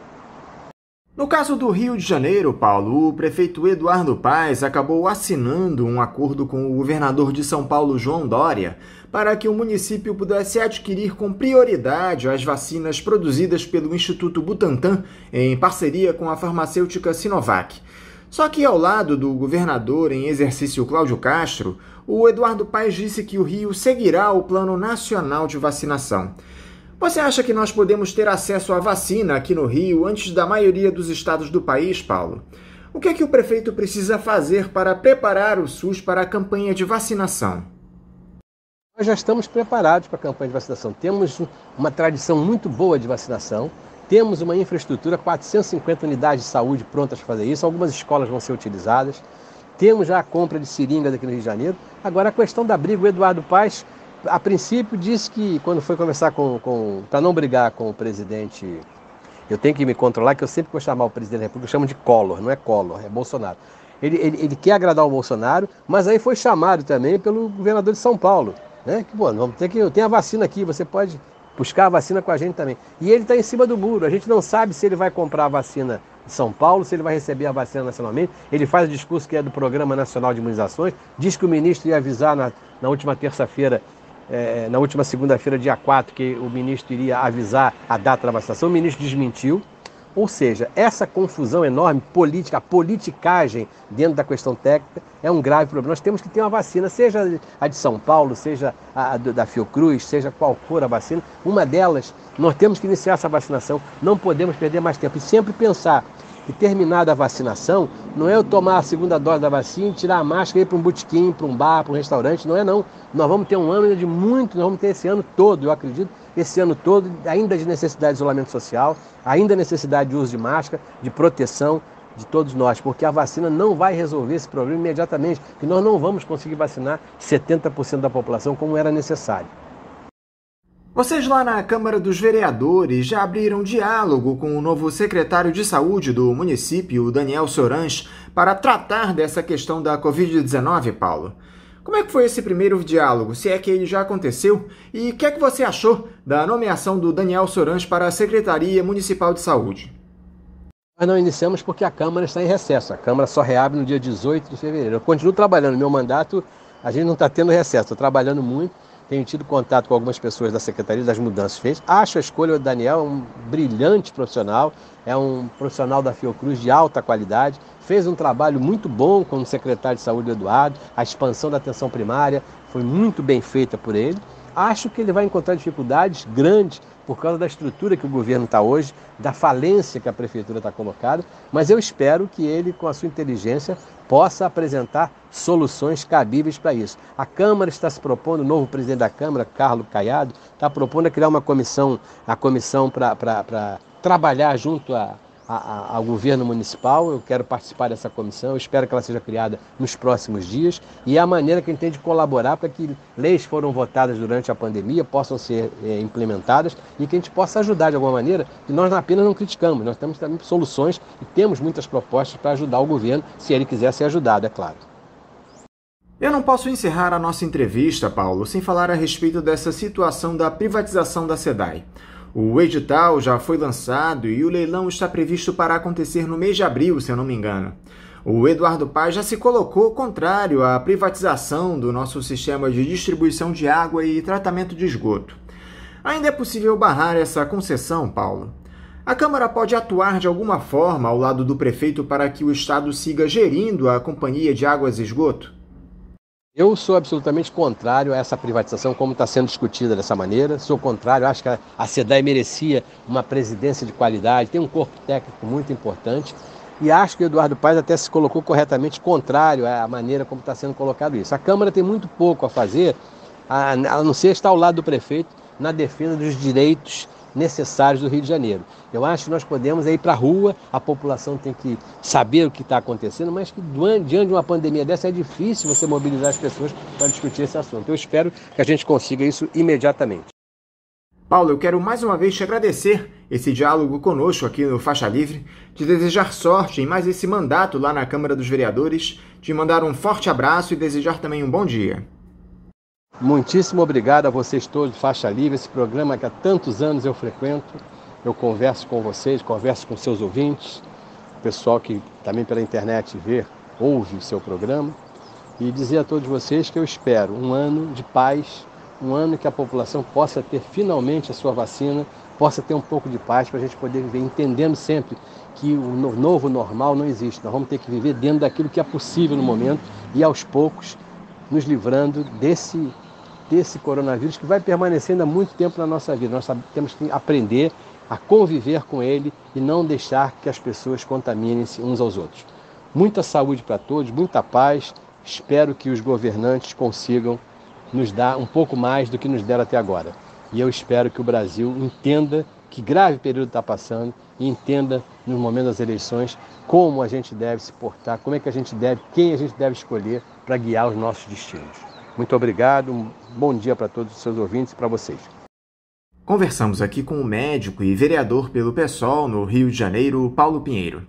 No caso do Rio de Janeiro, Paulo, o prefeito Eduardo Paes acabou assinando um acordo com o governador de São Paulo, João Dória, para que o município pudesse adquirir com prioridade as vacinas produzidas pelo Instituto Butantan em parceria com a farmacêutica Sinovac. Só que ao lado do governador em exercício Cláudio Castro, o Eduardo Paes disse que o Rio seguirá o Plano Nacional de Vacinação. Você acha que nós podemos ter acesso à vacina aqui no Rio antes da maioria dos estados do país, Paulo? O que é que o prefeito precisa fazer para preparar o SUS para a campanha de vacinação? Nós já estamos preparados para a campanha de vacinação. Temos uma tradição muito boa de vacinação, temos uma infraestrutura, 450 unidades de saúde prontas para fazer isso, algumas escolas vão ser utilizadas, temos já a compra de seringas aqui no Rio de Janeiro. Agora, a questão da briga, o Eduardo Paes, a princípio, disse que quando foi conversar para não brigar com o presidente, eu tenho que me controlar, que eu sempre vou chamar o presidente da República, eu chamo de Collor, não é Collor, é Bolsonaro. Ele quer agradar o Bolsonaro, mas aí foi chamado também pelo governador de São Paulo, né? Que, vamos ter que, eu tenho a vacina aqui, você pode buscar a vacina com a gente também. E ele está em cima do muro, a gente não sabe se ele vai comprar a vacina de São Paulo, se ele vai receber a vacina nacionalmente. Ele faz o discurso que é do Programa Nacional de Imunizações, diz que o ministro ia avisar na última terça-feira, na última segunda-feira, dia 4, que o ministro iria avisar a data da vacinação. O ministro desmentiu. Ou seja, essa confusão enorme política, a politicagem dentro da questão técnica é um grave problema. Nós temos que ter uma vacina, seja a de São Paulo, seja a da Fiocruz, seja qual for a vacina, uma delas, nós temos que iniciar essa vacinação, não podemos perder mais tempo. E sempre pensar que, terminada a vacinação, não é eu tomar a segunda dose da vacina, tirar a máscara e ir para um botequim, para um bar, para um restaurante, não é não. Nós vamos ter um ano de muito, nós vamos ter esse ano todo, eu acredito, esse ano todo, ainda de necessidade de isolamento social, ainda necessidade de uso de máscara, de proteção de todos nós, porque a vacina não vai resolver esse problema imediatamente, porque nós não vamos conseguir vacinar 70% da população como era necessário. Vocês lá na Câmara dos Vereadores já abriram diálogo com o novo secretário de Saúde do município, Daniel Sorans, para tratar dessa questão da Covid-19, Paulo? Como é que foi esse primeiro diálogo, se é que ele já aconteceu? E o que é que você achou da nomeação do Daniel Sorans para a Secretaria Municipal de Saúde? Nós não iniciamos porque a Câmara está em recesso. A Câmara só reabre no dia 18 de fevereiro. Eu continuo trabalhando. Meu mandato, a gente não está tendo recesso. Estou trabalhando muito. Tenho tido contato com algumas pessoas da Secretaria das Mudanças feitas. Acho a escolha do Daniel um brilhante profissional. É um profissional da Fiocruz de alta qualidade. Fez um trabalho muito bom como secretário de Saúde do Eduardo. A expansão da atenção primária foi muito bem feita por ele. Acho que ele vai encontrar dificuldades grandes por causa da estrutura que o governo está hoje, da falência que a prefeitura está colocada, mas eu espero que ele, com a sua inteligência, possa apresentar soluções cabíveis para isso. A Câmara está se propondo, o novo presidente da Câmara, Carlos Caiado, está propondo criar uma comissão, a comissão para trabalhar junto ao governo municipal. Eu quero participar dessa comissão, eu espero que ela seja criada nos próximos dias, e é a maneira que a gente tem de colaborar para que leis que foram votadas durante a pandemia possam ser implementadas e que a gente possa ajudar de alguma maneira, e nós apenas não criticamos, nós temos também soluções e temos muitas propostas para ajudar o governo, se ele quiser ser ajudado, é claro. Eu não posso encerrar a nossa entrevista, Paulo, sem falar a respeito dessa situação da privatização da SEDAI. O edital já foi lançado e o leilão está previsto para acontecer no mês de abril, se eu não me engano. O Eduardo Paes já se colocou contrário à privatização do nosso sistema de distribuição de água e tratamento de esgoto. Ainda é possível barrar essa concessão, Paulo? A Câmara pode atuar de alguma forma ao lado do prefeito para que o Estado siga gerindo a Companhia de Águas e Esgoto? Eu sou absolutamente contrário a essa privatização como está sendo discutida dessa maneira. Sou contrário, acho que a SEDAI merecia uma presidência de qualidade, tem um corpo técnico muito importante, e acho que o Eduardo Paes até se colocou corretamente contrário à maneira como está sendo colocado isso. A Câmara tem muito pouco a fazer, a não ser estar ao lado do prefeito na defesa dos direitos necessários do Rio de Janeiro. Eu acho que nós podemos ir para a rua, a população tem que saber o que está acontecendo, mas que diante de uma pandemia dessa é difícil você mobilizar as pessoas para discutir esse assunto. Eu espero que a gente consiga isso imediatamente. Paulo, eu quero mais uma vez te agradecer esse diálogo conosco aqui no Faixa Livre, te desejar sorte em mais esse mandato lá na Câmara dos Vereadores, te mandar um forte abraço e desejar também um bom dia. Muitíssimo obrigado a vocês todos do Faixa Livre, esse programa que há tantos anos eu frequento. Eu converso com vocês, converso com seus ouvintes, o pessoal que também pela internet ouve o seu programa, e dizer a todos vocês que eu espero um ano de paz, um ano que a população possa ter finalmente a sua vacina, possa ter um pouco de paz para a gente poder viver, entendendo sempre que o novo normal não existe. Nós vamos ter que viver dentro daquilo que é possível no momento e aos poucos nos livrando desse coronavírus que vai permanecer ainda muito tempo na nossa vida. Nós temos que aprender a conviver com ele e não deixar que as pessoas contaminem-se uns aos outros. Muita saúde para todos, muita paz. Espero que os governantes consigam nos dar um pouco mais do que nos deram até agora. E eu espero que o Brasil entenda que grave período está passando e entenda, no momento das eleições, como a gente deve se portar, como é que a gente deve, quem a gente deve escolher para guiar os nossos destinos. Muito obrigado, um bom dia para todos os seus ouvintes e para vocês. Conversamos aqui com o médico e vereador pelo PSOL no Rio de Janeiro, Paulo Pinheiro.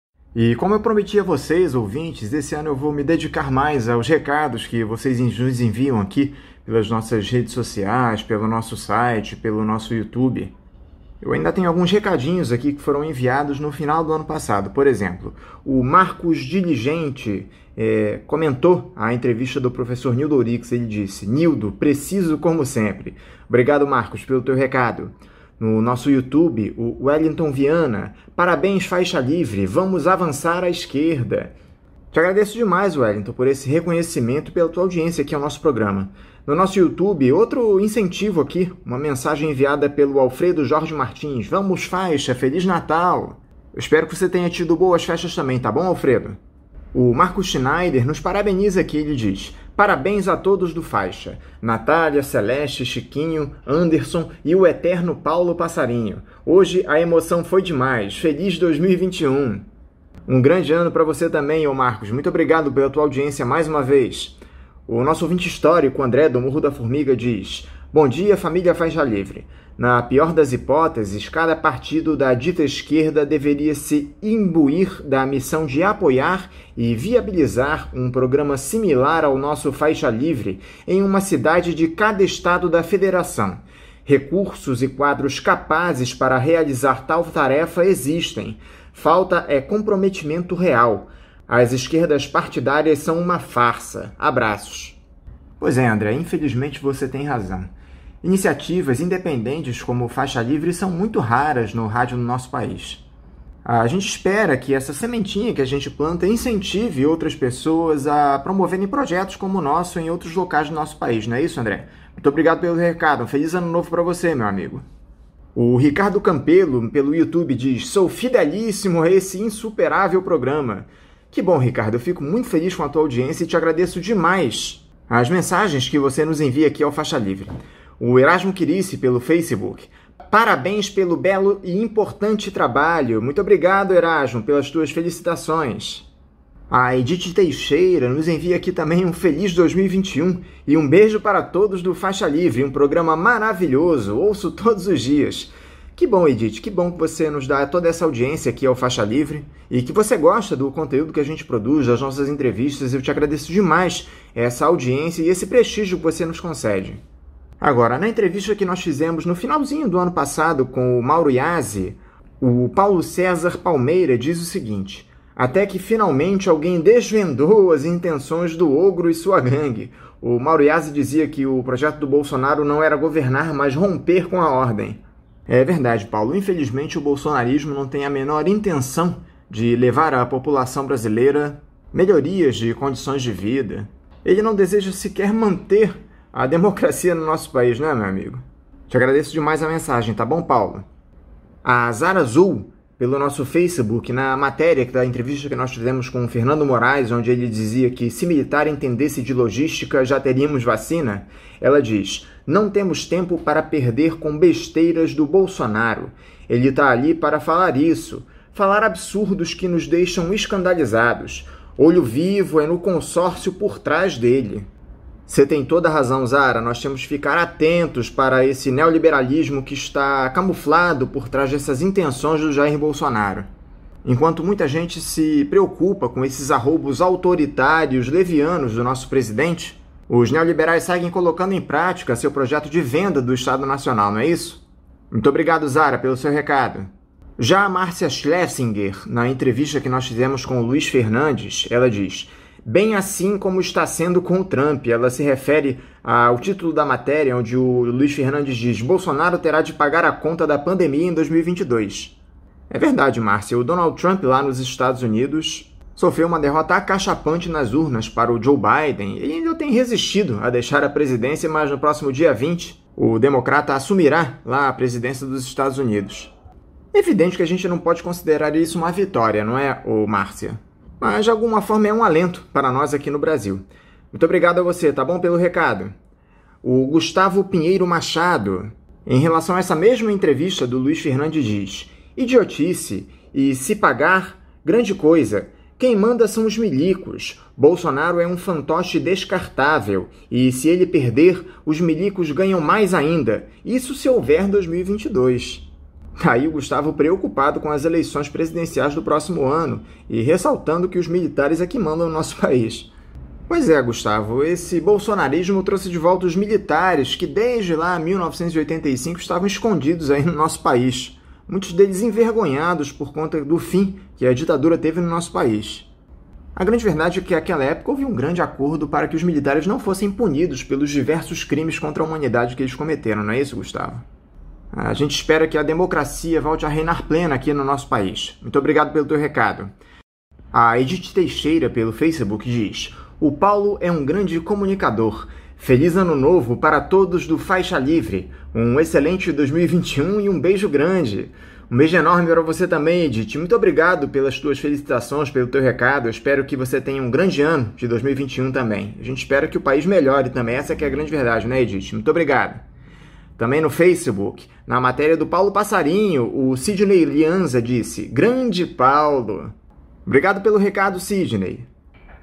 E como eu prometi a vocês, ouvintes, esse ano eu vou me dedicar mais aos recados que vocês nos enviam aqui pelas nossas redes sociais, pelo nosso site, pelo nosso YouTube. Eu ainda tenho alguns recadinhos aqui que foram enviados no final do ano passado. Por exemplo, o Marcos Diligente comentou a entrevista do professor Nildo Ourix. Ele disse: Nildo, preciso como sempre. Obrigado, Marcos, pelo teu recado. No nosso YouTube, o Wellington Viana: parabéns, Faixa Livre, vamos avançar à esquerda. Te agradeço demais, Wellington, por esse reconhecimento e pela tua audiência aqui ao nosso programa. No nosso YouTube, outro incentivo aqui, uma mensagem enviada pelo Alfredo Jorge Martins: vamos, Faixa, Feliz Natal. Eu espero que você tenha tido boas festas também, tá bom, Alfredo? O Marcos Schneider nos parabeniza aqui, ele diz: parabéns a todos do Faixa, Natália, Celeste, Chiquinho, Anderson e o eterno Paulo Passarinho. Hoje a emoção foi demais, feliz 2021. Um grande ano para você também, ô Marcos, muito obrigado pela tua audiência mais uma vez. O nosso ouvinte histórico, André do Morro da Formiga, diz: Bom dia, família Faixa Livre. Na pior das hipóteses, cada partido da dita esquerda deveria se imbuir da missão de apoiar e viabilizar um programa similar ao nosso Faixa Livre em uma cidade de cada estado da federação. Recursos e quadros capazes para realizar tal tarefa existem. Falta é comprometimento real. As esquerdas partidárias são uma farsa. Abraços. Pois é, André, infelizmente você tem razão. Iniciativas independentes como Faixa Livre são muito raras no rádio no nosso país. A gente espera que essa sementinha que a gente planta incentive outras pessoas a promoverem projetos como o nosso em outros locais do nosso país, não é isso, André? Muito obrigado pelo recado. Um feliz ano novo para você, meu amigo. O Ricardo Campelo, pelo YouTube, diz: sou fidelíssimo a esse insuperável programa. Que bom, Ricardo. Eu fico muito feliz com a tua audiência e te agradeço demais as mensagens que você nos envia aqui ao Faixa Livre. O Erasmo Quirice, pelo Facebook: parabéns pelo belo e importante trabalho. Muito obrigado, Erasmo, pelas tuas felicitações. A Edith Teixeira nos envia aqui também um feliz 2021 e um beijo para todos do Faixa Livre, um programa maravilhoso, ouço todos os dias. Que bom, Edith, que bom que você nos dá toda essa audiência aqui ao Faixa Livre e que você gosta do conteúdo que a gente produz, das nossas entrevistas. Eu te agradeço demais essa audiência e esse prestígio que você nos concede. Agora, na entrevista que nós fizemos no finalzinho do ano passado com o Mauro Iazzi, o Paulo César Palmeira diz o seguinte: até que finalmente alguém desvendou as intenções do ogro e sua gangue. O Mauro Iazzi dizia que o projeto do Bolsonaro não era governar, mas romper com a ordem. É verdade, Paulo. Infelizmente, o bolsonarismo não tem a menor intenção de levar à população brasileira melhorias de condições de vida. Ele não deseja sequer manter a democracia no nosso país, não é, meu amigo? Te agradeço demais a mensagem, tá bom, Paulo? A Zara Azul, pelo nosso Facebook, na matéria da entrevista que nós fizemos com o Fernando Moraes, onde ele dizia que se militar entendesse de logística já teríamos vacina, ela diz: não temos tempo para perder com besteiras do Bolsonaro. Ele está ali para falar isso, falar absurdos que nos deixam escandalizados. Olho vivo é no consórcio por trás dele. Você tem toda a razão, Zara. Nós temos que ficar atentos para esse neoliberalismo que está camuflado por trás dessas intenções do Jair Bolsonaro. Enquanto muita gente se preocupa com esses arroubos autoritários, levianos do nosso presidente, os neoliberais seguem colocando em prática seu projeto de venda do Estado Nacional, não é isso? Muito obrigado, Zara, pelo seu recado. Já a Márcia Schlesinger, na entrevista que nós fizemos com o Luiz Fernandes, ela diz: bem assim como está sendo com o Trump. Ela se refere ao título da matéria, onde o Luiz Fernandes diz: Bolsonaro terá de pagar a conta da pandemia em 2022. É verdade, Márcia. O Donald Trump, lá nos Estados Unidos, sofreu uma derrota acachapante nas urnas para o Joe Biden. Ele ainda tem resistido a deixar a presidência, mas no próximo dia 20, o democrata assumirá lá a presidência dos Estados Unidos. É evidente que a gente não pode considerar isso uma vitória, não é, Márcia? Mas, de alguma forma, é um alento para nós aqui no Brasil. Muito obrigado a você, tá bom, pelo recado. O Gustavo Pinheiro Machado, em relação a essa mesma entrevista do Luiz Fernandes, diz: idiotice e se pagar, grande coisa. Quem manda são os milicos. Bolsonaro é um fantoche descartável e, se ele perder, os milicos ganham mais ainda. Isso se houver 2022. Aí o Gustavo preocupado com as eleições presidenciais do próximo ano e ressaltando que os militares é que mandam no nosso país. Pois é, Gustavo, esse bolsonarismo trouxe de volta os militares que desde lá 1985 estavam escondidos aí no nosso país. Muitos deles envergonhados por conta do fim que a ditadura teve no nosso país. A grande verdade é que naquela época houve um grande acordo para que os militares não fossem punidos pelos diversos crimes contra a humanidade que eles cometeram, não é isso, Gustavo? A gente espera que a democracia volte a reinar plena aqui no nosso país. Muito obrigado pelo teu recado. A Edith Teixeira, pelo Facebook, diz: o Paulo é um grande comunicador. Feliz ano novo para todos do Faixa Livre. Um excelente 2021 e um beijo grande. Um beijo enorme para você também, Edith. Muito obrigado pelas tuas felicitações, pelo teu recado. Eu espero que você tenha um grande ano de 2021 também. A gente espera que o país melhore também. Essa que é a grande verdade, né, Edith? Muito obrigado. Também no Facebook, na matéria do Paulo Passarinho, o Sidney Lianza disse: grande Paulo. Obrigado pelo recado, Sidney.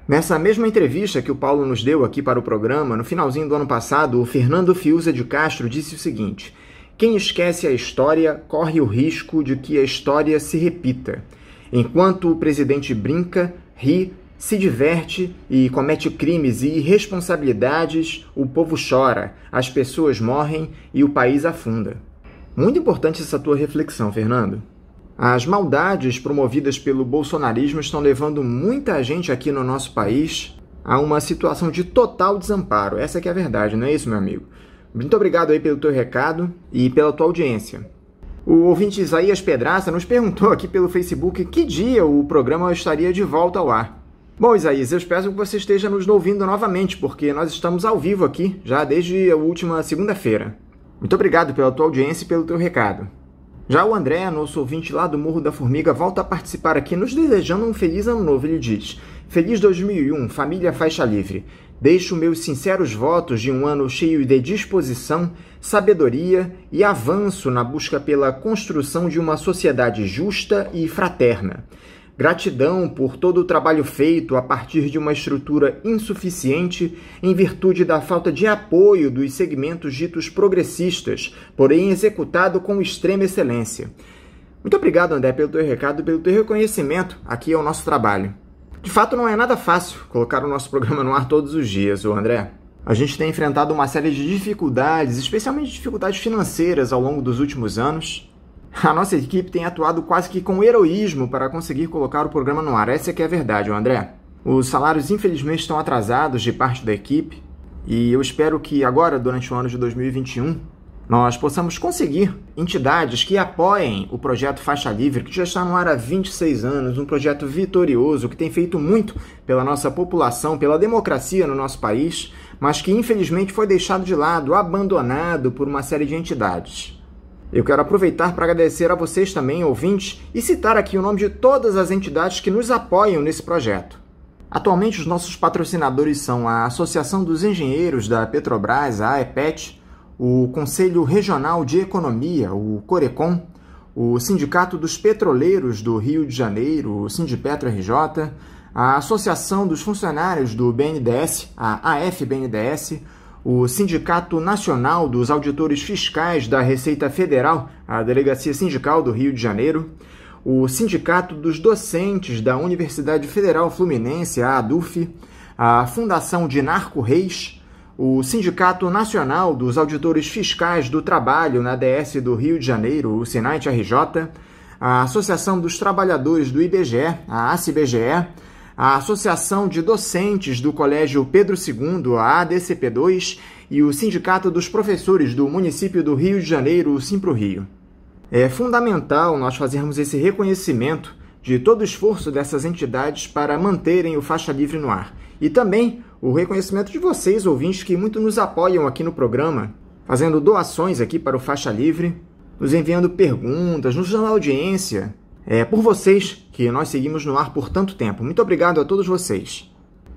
Nessa mesma entrevista que o Paulo nos deu aqui para o programa, no finalzinho do ano passado, o Fernando Fiuza de Castro disse o seguinte: quem esquece a história corre o risco de que a história se repita. Enquanto o presidente brinca, ri, se diverte e comete crimes e irresponsabilidades, o povo chora, as pessoas morrem e o país afunda. Muito importante essa tua reflexão, Fernando. As maldades promovidas pelo bolsonarismo estão levando muita gente aqui no nosso país a uma situação de total desamparo. Essa que é a verdade, não é isso, meu amigo? Muito obrigado aí pelo teu recado e pela tua audiência. O ouvinte Isaías Pedraça nos perguntou aqui pelo Facebook que dia o programa estaria de volta ao ar. Bom, Isaías, eu espero que você esteja nos ouvindo novamente, porque nós estamos ao vivo aqui já desde a última segunda-feira. Muito obrigado pela tua audiência e pelo teu recado. Já o André, nosso ouvinte lá do Morro da Formiga, volta a participar aqui nos desejando um feliz ano novo. Ele diz: Feliz 2001, família Faixa Livre. Deixo meus sinceros votos de um ano cheio de disposição, sabedoria e avanço na busca pela construção de uma sociedade justa e fraterna. Gratidão por todo o trabalho feito a partir de uma estrutura insuficiente em virtude da falta de apoio dos segmentos ditos progressistas, porém executado com extrema excelência. Muito obrigado, André, pelo teu recado e pelo teu reconhecimento aqui ao nosso trabalho. De fato, não é nada fácil colocar o nosso programa no ar todos os dias, André. A gente tem enfrentado uma série de dificuldades, especialmente dificuldades financeiras ao longo dos últimos anos. A nossa equipe tem atuado quase que com heroísmo para conseguir colocar o programa no ar. Essa que é a verdade, André. Os salários, infelizmente, estão atrasados de parte da equipe e eu espero que agora, durante o ano de 2021, nós possamos conseguir entidades que apoiem o projeto Faixa Livre, que já está no ar há 26 anos, um projeto vitorioso, que tem feito muito pela nossa população, pela democracia no nosso país, mas que infelizmente foi deixado de lado, abandonado por uma série de entidades. Eu quero aproveitar para agradecer a vocês também, ouvintes, e citar aqui o nome de todas as entidades que nos apoiam nesse projeto. Atualmente, os nossos patrocinadores são a Associação dos Engenheiros da Petrobras, a AEPET, o Conselho Regional de Economia, o CORECON, o Sindicato dos Petroleiros do Rio de Janeiro, o Sindipetro-RJ, a Associação dos Funcionários do BNDES, a AFBNDES, o Sindicato Nacional dos Auditores Fiscais da Receita Federal, a Delegacia Sindical do Rio de Janeiro, o Sindicato dos Docentes da Universidade Federal Fluminense, a ADUF, a Fundação Dinarco Reis, o Sindicato Nacional dos Auditores Fiscais do Trabalho na DS do Rio de Janeiro, o SINAIT-RJ, a Associação dos Trabalhadores do IBGE, a ACBGE, a Associação de Docentes do Colégio Pedro II, a ADCP2, e o Sindicato dos Professores do Município do Rio de Janeiro, o Simpro-Rio. É fundamental nós fazermos esse reconhecimento de todo o esforço dessas entidades para manterem o Faixa Livre no ar. E também o reconhecimento de vocês, ouvintes, que muito nos apoiam aqui no programa, fazendo doações aqui para o Faixa Livre, nos enviando perguntas, nos dando audiência. É por vocês que nós seguimos no ar por tanto tempo. Muito obrigado a todos vocês.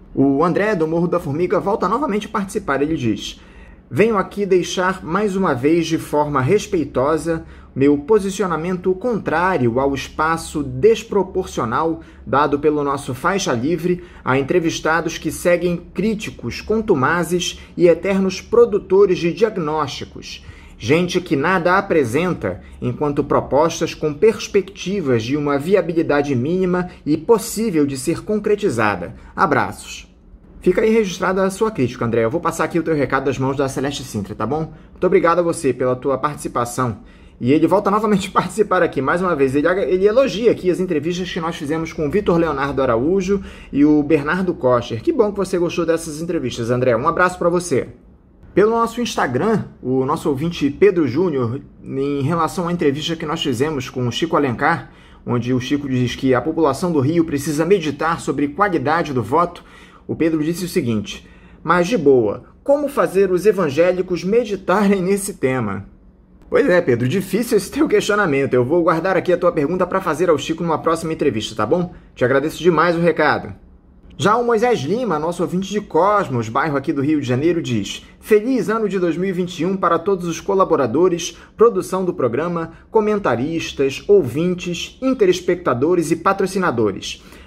O André, do Morro da Formiga, volta novamente a participar. Ele diz: venho aqui deixar mais uma vez de forma respeitosa meu posicionamento contrário ao espaço desproporcional dado pelo nosso Faixa Livre a entrevistados que seguem críticos contumazes e eternos produtores de diagnósticos. Gente que nada apresenta enquanto propostas com perspectivas de uma viabilidade mínima e possível de ser concretizada. Abraços. Fica aí registrada a sua crítica, André. Eu vou passar aqui o teu recado das mãos da Celeste Sintra, tá bom? Muito obrigado a você pela tua participação. E ele volta novamente a participar aqui, mais uma vez. Ele elogia aqui as entrevistas que nós fizemos com o Vitor Leonardo Araújo e o Bernardo Kocher. Que bom que você gostou dessas entrevistas, André. Um abraço para você. Pelo nosso Instagram, o nosso ouvinte Pedro Júnior, em relação à entrevista que nós fizemos com o Chico Alencar, onde o Chico diz que a população do Rio precisa meditar sobre qualidade do voto, o Pedro disse o seguinte: mas de boa, como fazer os evangélicos meditarem nesse tema? Pois é, Pedro, difícil esse teu questionamento. Eu vou guardar aqui a tua pergunta para fazer ao Chico numa próxima entrevista, tá bom? Te agradeço demais o recado. Já o Moisés Lima, nosso ouvinte de Cosmos, bairro aqui do Rio de Janeiro, diz: feliz ano de 2021 para todos os colaboradores, produção do programa, comentaristas, ouvintes, interespectadores e patrocinadores.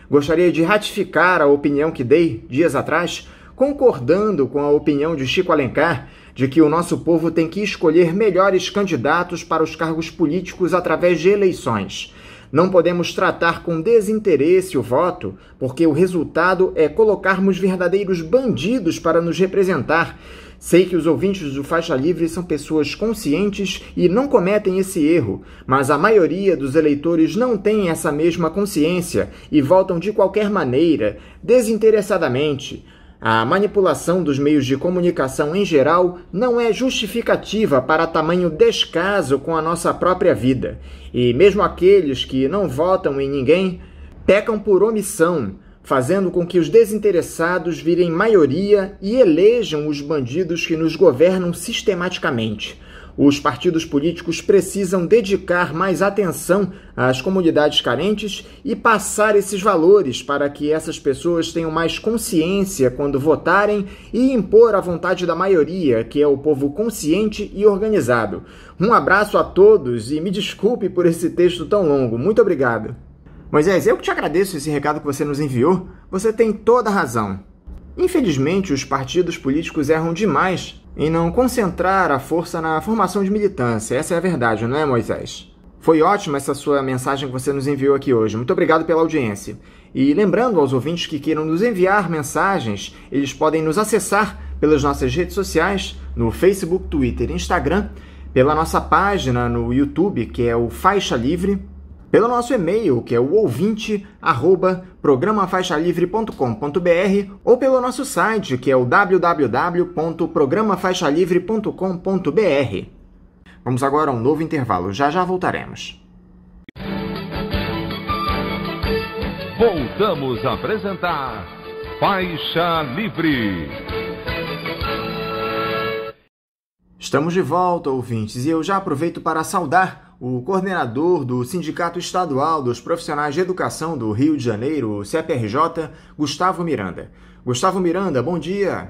Gostaria de ratificar a opinião que dei dias atrás, concordando com a opinião de Chico Alencar, de que o nosso povo tem que escolher melhores candidatos para os cargos políticos através de eleições. Não podemos tratar com desinteresse o voto, porque o resultado é colocarmos verdadeiros bandidos para nos representar. Sei que os ouvintes do Faixa Livre são pessoas conscientes e não cometem esse erro, mas a maioria dos eleitores não tem essa mesma consciência e votam de qualquer maneira, desinteressadamente. A manipulação dos meios de comunicação em geral não é justificativa para tamanho descaso com a nossa própria vida. E mesmo aqueles que não votam em ninguém pecam por omissão, fazendo com que os desinteressados virem maioria e elejam os bandidos que nos governam sistematicamente. Os partidos políticos precisam dedicar mais atenção às comunidades carentes e passar esses valores para que essas pessoas tenham mais consciência quando votarem e impor a vontade da maioria, que é o povo consciente e organizado. Um abraço a todos e me desculpe por esse texto tão longo. Muito obrigado. Moisés, eu que te agradeço esse recado que você nos enviou. Você tem toda a razão. Infelizmente, os partidos políticos erram demais em não concentrar a força na formação de militância. Essa é a verdade, não é, Moisés? Foi ótima essa sua mensagem que você nos enviou aqui hoje. Muito obrigado pela audiência. E lembrando aos ouvintes que queiram nos enviar mensagens, eles podem nos acessar pelas nossas redes sociais, no Facebook, Twitter e Instagram, pela nossa página no YouTube, que é o Faixa Livre, pelo nosso e-mail, que é o ouvinte@programafaixalivre.com.br, ou pelo nosso site, que é o www.programafaixalivre.com.br. Vamos agora a um novo intervalo. Já voltaremos. Voltamos a apresentar Faixa Livre. Estamos de volta, ouvintes, e eu já aproveito para saudar o coordenador do Sindicato Estadual dos Profissionais de Educação do Rio de Janeiro, o CPRJ, Gustavo Miranda. Gustavo Miranda, bom dia.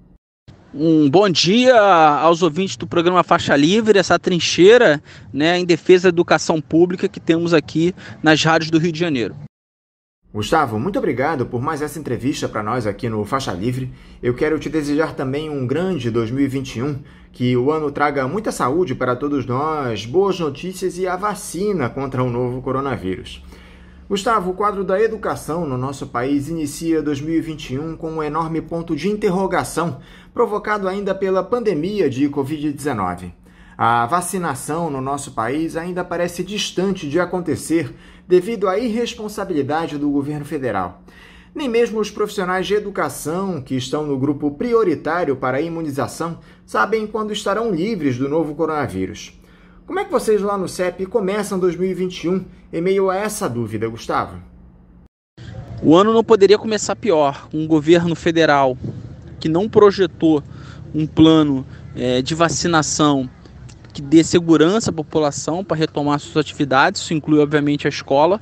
Um bom dia aos ouvintes do programa Faixa Livre, essa trincheira, em defesa da educação pública que temos aqui nas rádios do Rio de Janeiro. Gustavo, muito obrigado por mais essa entrevista para nós aqui no Faixa Livre. Eu quero te desejar também um grande 2021, que o ano traga muita saúde para todos nós, boas notícias e a vacina contra o novo coronavírus. Gustavo, o quadro da educação no nosso país inicia 2021 com um enorme ponto de interrogação, provocado ainda pela pandemia de Covid-19. A vacinação no nosso país ainda parece distante de acontecer devido à irresponsabilidade do governo federal. Nem mesmo os profissionais de educação, que estão no grupo prioritário para a imunização, sabem quando estarão livres do novo coronavírus. Como é que vocês lá no CEP começam 2021 em meio a essa dúvida, Gustavo? O ano não poderia começar pior. Um governo federal que não projetou um plano de vacinação que dê segurança à população para retomar suas atividades, isso inclui obviamente a escola.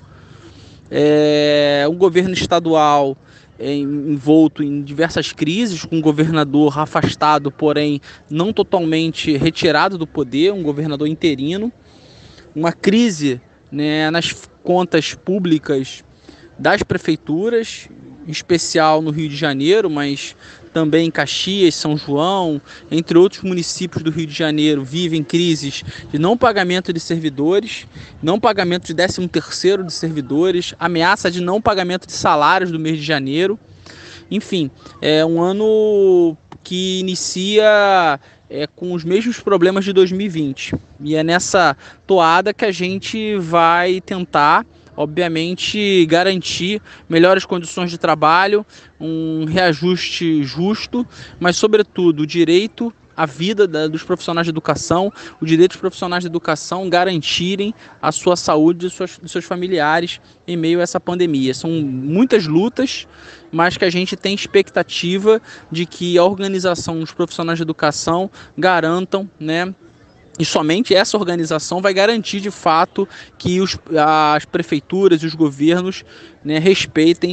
Um governo estadual envolto em diversas crises, com um governador afastado, porém não totalmente retirado do poder, um governador interino, uma crise nas contas públicas das prefeituras, em especial no Rio de Janeiro, mas também em Caxias, São João, entre outros municípios do Rio de Janeiro, vivem crises de não pagamento de servidores, não pagamento de 13º de servidores, ameaça de não pagamento de salários do mês de janeiro. Enfim, é um ano que inicia com os mesmos problemas de 2020. E é nessa toada que a gente vai tentar, obviamente, garantir melhores condições de trabalho, um reajuste justo, mas, sobretudo, o direito à vida dos profissionais de educação, o direito dos profissionais de educação garantirem a sua saúde dos seus familiares em meio a essa pandemia. São muitas lutas, mas que a gente tem expectativa de que a organização dos profissionais de educação garantam, e somente essa organização vai garantir de fato que as prefeituras e os governos respeitem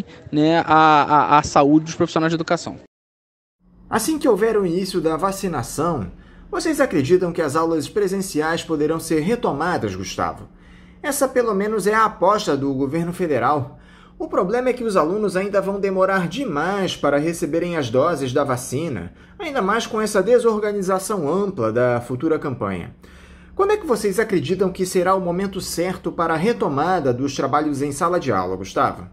a saúde dos profissionais de educação. Assim que houver o início da vacinação, vocês acreditam que as aulas presenciais poderão ser retomadas, Gustavo? Essa pelo menos é a aposta do governo federal. O problema é que os alunos ainda vão demorar demais para receberem as doses da vacina, ainda mais com essa desorganização ampla da futura campanha. Quando é que vocês acreditam que será o momento certo para a retomada dos trabalhos em sala de aula, Gustavo?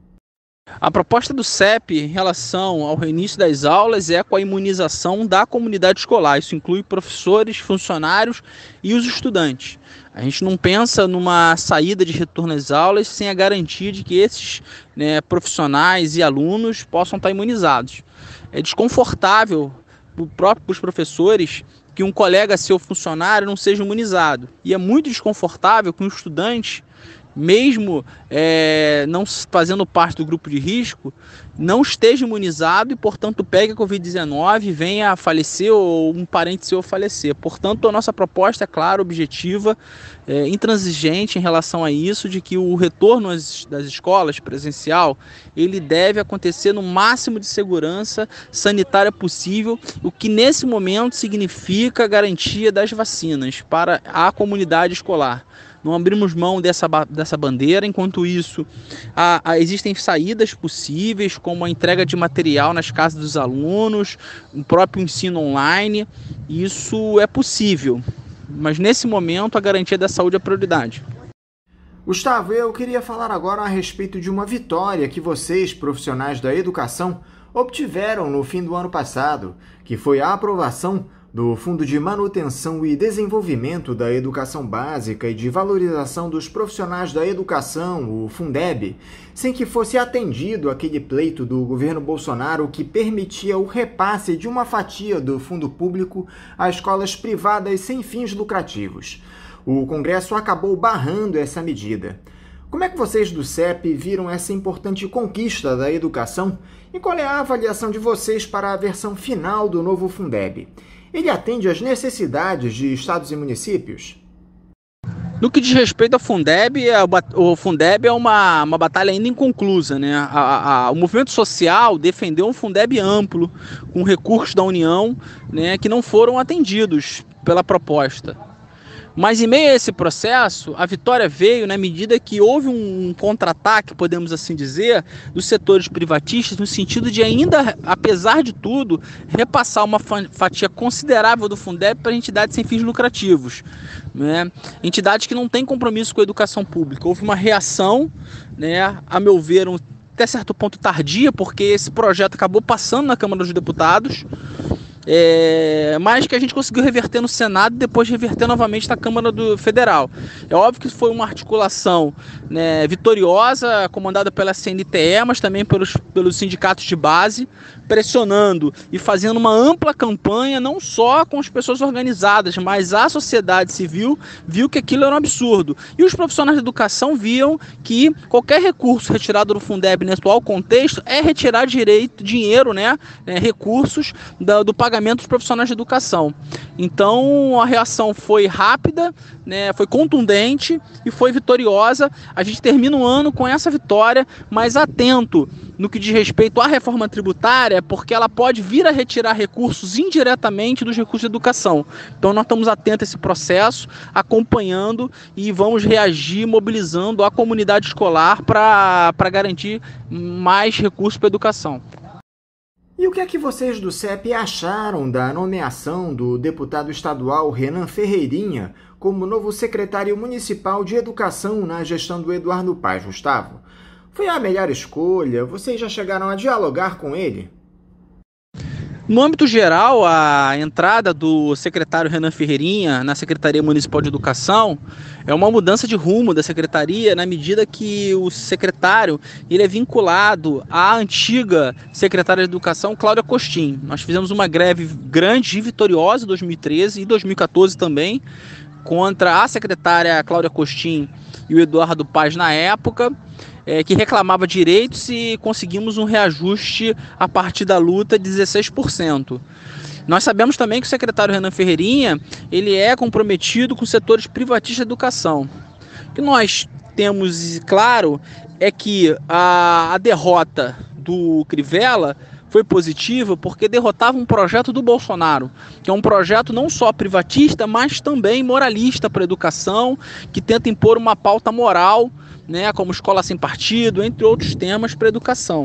A proposta do CEP em relação ao reinício das aulas é com a imunização da comunidade escolar. Isso inclui professores, funcionários e os estudantes. A gente não pensa numa saída de retorno às aulas sem a garantia de que esses profissionais e alunos possam estar imunizados. É desconfortável para os professores que um colega seu funcionário não seja imunizado. E é muito desconfortável que um estudante, mesmo não fazendo parte do grupo de risco, não esteja imunizado e, portanto, pegue a Covid-19, venha a falecer ou um parente seu falecer. Portanto, a nossa proposta é clara, objetiva, intransigente em relação a isso, de que o retorno das escolas presencial, ele deve acontecer no máximo de segurança sanitária possível, o que nesse momento significa a garantia das vacinas para a comunidade escolar. Não abrimos mão dessa bandeira. Enquanto isso, existem saídas possíveis, como a entrega de material nas casas dos alunos, o próprio ensino online. Isso é possível, mas nesse momento a garantia da saúde é a prioridade. Gustavo, eu queria falar agora a respeito de uma vitória que vocês, profissionais da educação, obtiveram no fim do ano passado, que foi a aprovação do Fundo de Manutenção e Desenvolvimento da Educação Básica e de Valorização dos Profissionais da Educação, o Fundeb, sem que fosse atendido aquele pleito do governo Bolsonaro que permitia o repasse de uma fatia do fundo público a escolas privadas sem fins lucrativos. O Congresso acabou barrando essa medida. Como é que vocês do CEP viram essa importante conquista da educação e qual é a avaliação de vocês para a versão final do novo Fundeb? Ele atende às necessidades de estados e municípios? No que diz respeito ao Fundeb, o Fundeb é uma batalha ainda inconclusa, né? O movimento social defendeu um Fundeb amplo, com recursos da União, né, que não foram atendidos pela proposta. Mas em meio a esse processo, a vitória veio na medida que houve um contra-ataque, podemos assim dizer, dos setores privatistas, no sentido de ainda, apesar de tudo, repassar uma fatia considerável do Fundeb para entidades sem fins lucrativos, né? Entidades que não têm compromisso com a educação pública. Houve uma reação, né, a meu ver, até certo ponto tardia, porque esse projeto acabou passando na Câmara dos Deputados, mas que a gente conseguiu reverter no Senado e depois reverter novamente na Câmara Federal. É óbvio que foi uma articulação, né, vitoriosa, comandada pela CNTE, mas também pelos sindicatos de base, pressionando e fazendo uma ampla campanha, não só com as pessoas organizadas, mas a sociedade civil viu que aquilo era um absurdo. E os profissionais de educação viam que qualquer recurso retirado do Fundeb no atual contexto é retirar dinheiro, né, recursos do pagamento dos profissionais de educação. Então a reação foi rápida, né, foi contundente e foi vitoriosa. A gente termina o ano com essa vitória, mas atento no que diz respeito à reforma tributária, porque ela pode vir a retirar recursos indiretamente dos recursos de educação. Então nós estamos atentos a esse processo, acompanhando e vamos reagir mobilizando a comunidade escolar para garantir mais recursos para a educação. E o que é que vocês do CEP acharam da nomeação do deputado estadual Renan Ferreirinha como novo secretário municipal de educação na gestão do Eduardo Paes, Gustavo? Foi a melhor escolha? Vocês já chegaram a dialogar com ele? No âmbito geral, a entrada do secretário Renan Ferreirinha na Secretaria Municipal de Educação é uma mudança de rumo da secretaria, na medida que o secretário ele é vinculado à antiga secretária de Educação, Cláudia Costin. Nós fizemos uma greve grande e vitoriosa em 2013 e 2014 também, contra a secretária Cláudia Costin e o Eduardo Paes na época, que reclamava direitos, e conseguimos um reajuste a partir da luta de 16%. Nós sabemos também que o secretário Renan Ferreirinha ele é comprometido com setores privatistas da educação. O que nós temos claro é que a derrota do Crivella foi positiva porque derrotava um projeto do Bolsonaro, que é um projeto não só privatista, mas também moralista para a educação, que tenta impor uma pauta moral, né, como escola sem partido, entre outros temas para a educação.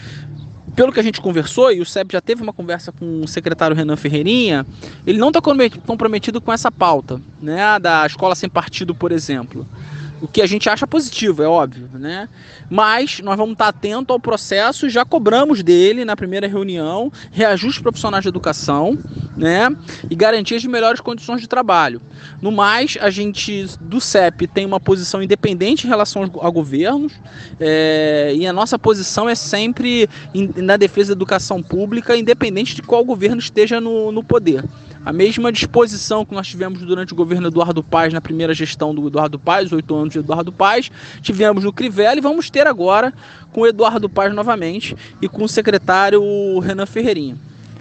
Pelo que a gente conversou, e o CEP já teve uma conversa com o secretário Renan Ferreirinha, ele não está comprometido com essa pauta, né, da escola sem partido, por exemplo. O que a gente acha positivo, é óbvio, né? Mas nós vamos estar atentos ao processo, já cobramos dele na primeira reunião, reajuste profissionais de educação, né? E garantias de melhores condições de trabalho. No mais, a gente do CEP tem uma posição independente em relação a governos, e a nossa posição é sempre na defesa da educação pública, independente de qual governo esteja no poder. A mesma disposição que nós tivemos durante o governo Eduardo Paes, na primeira gestão do Eduardo Paes, 8 anos de Eduardo Paes, tivemos no Crivella e vamos ter agora com o Eduardo Paes novamente e com o secretário Renan Ferreirinha.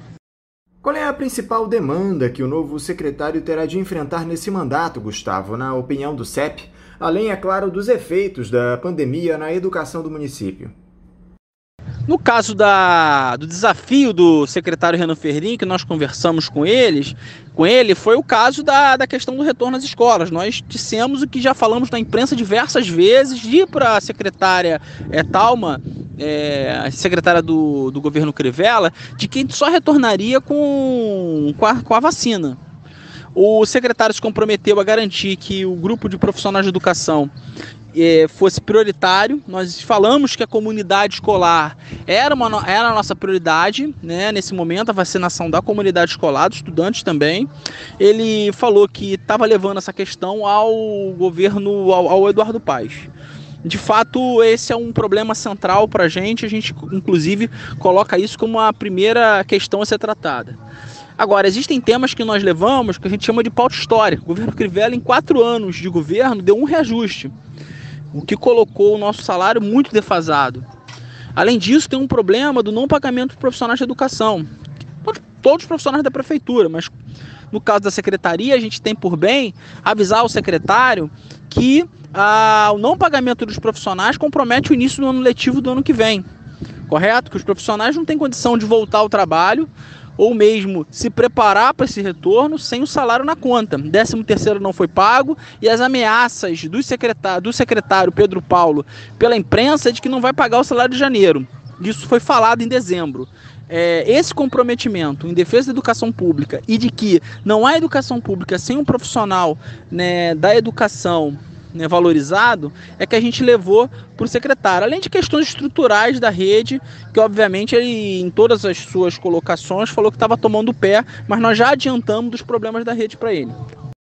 Qual é a principal demanda que o novo secretário terá de enfrentar nesse mandato, Gustavo, na opinião do CEP, além, é claro, dos efeitos da pandemia na educação do município? No caso do desafio do secretário Renan Ferreirinha, que nós conversamos com ele, foi o caso da questão do retorno às escolas. Nós dissemos o que já falamos na imprensa diversas vezes, de ir para a secretária Thalma, a secretária do governo Crivella, de que só retornaria com a vacina. O secretário se comprometeu a garantir que o grupo de profissionais de educação fosse prioritário. Nós falamos que a comunidade escolar era a nossa prioridade, né, nesse momento, a vacinação da comunidade escolar, dos estudantes também. Ele falou que estava levando essa questão ao governo, ao Eduardo Paes. De fato, esse é um problema central para a gente, inclusive coloca isso como a primeira questão a ser tratada. Agora, existem temas que nós levamos que a gente chama de pauta histórica. O governo Crivella, em 4 anos de governo, deu um reajuste, o que colocou o nosso salário muito defasado. Além disso, tem um problema do não pagamento dos profissionais de educação. Todos os profissionais da prefeitura, mas no caso da secretaria, a gente tem por bem avisar o secretário que o não pagamento dos profissionais compromete o início do ano letivo do ano que vem. Correto? Que os profissionais não têm condição de voltar ao trabalho ou mesmo se preparar para esse retorno sem o salário na conta. 13º não foi pago e as ameaças do secretário Pedro Paulo pela imprensa de que não vai pagar o salário de janeiro. Isso foi falado em dezembro. Esse comprometimento em defesa da educação pública e de que não há educação pública sem um profissional, né, da educação, né, valorizado, é que a gente levou para o secretário, além de questões estruturais da rede, que obviamente ele, em todas as suas colocações, falou que estava tomando o pé, mas nós já adiantamos dos problemas da rede para ele.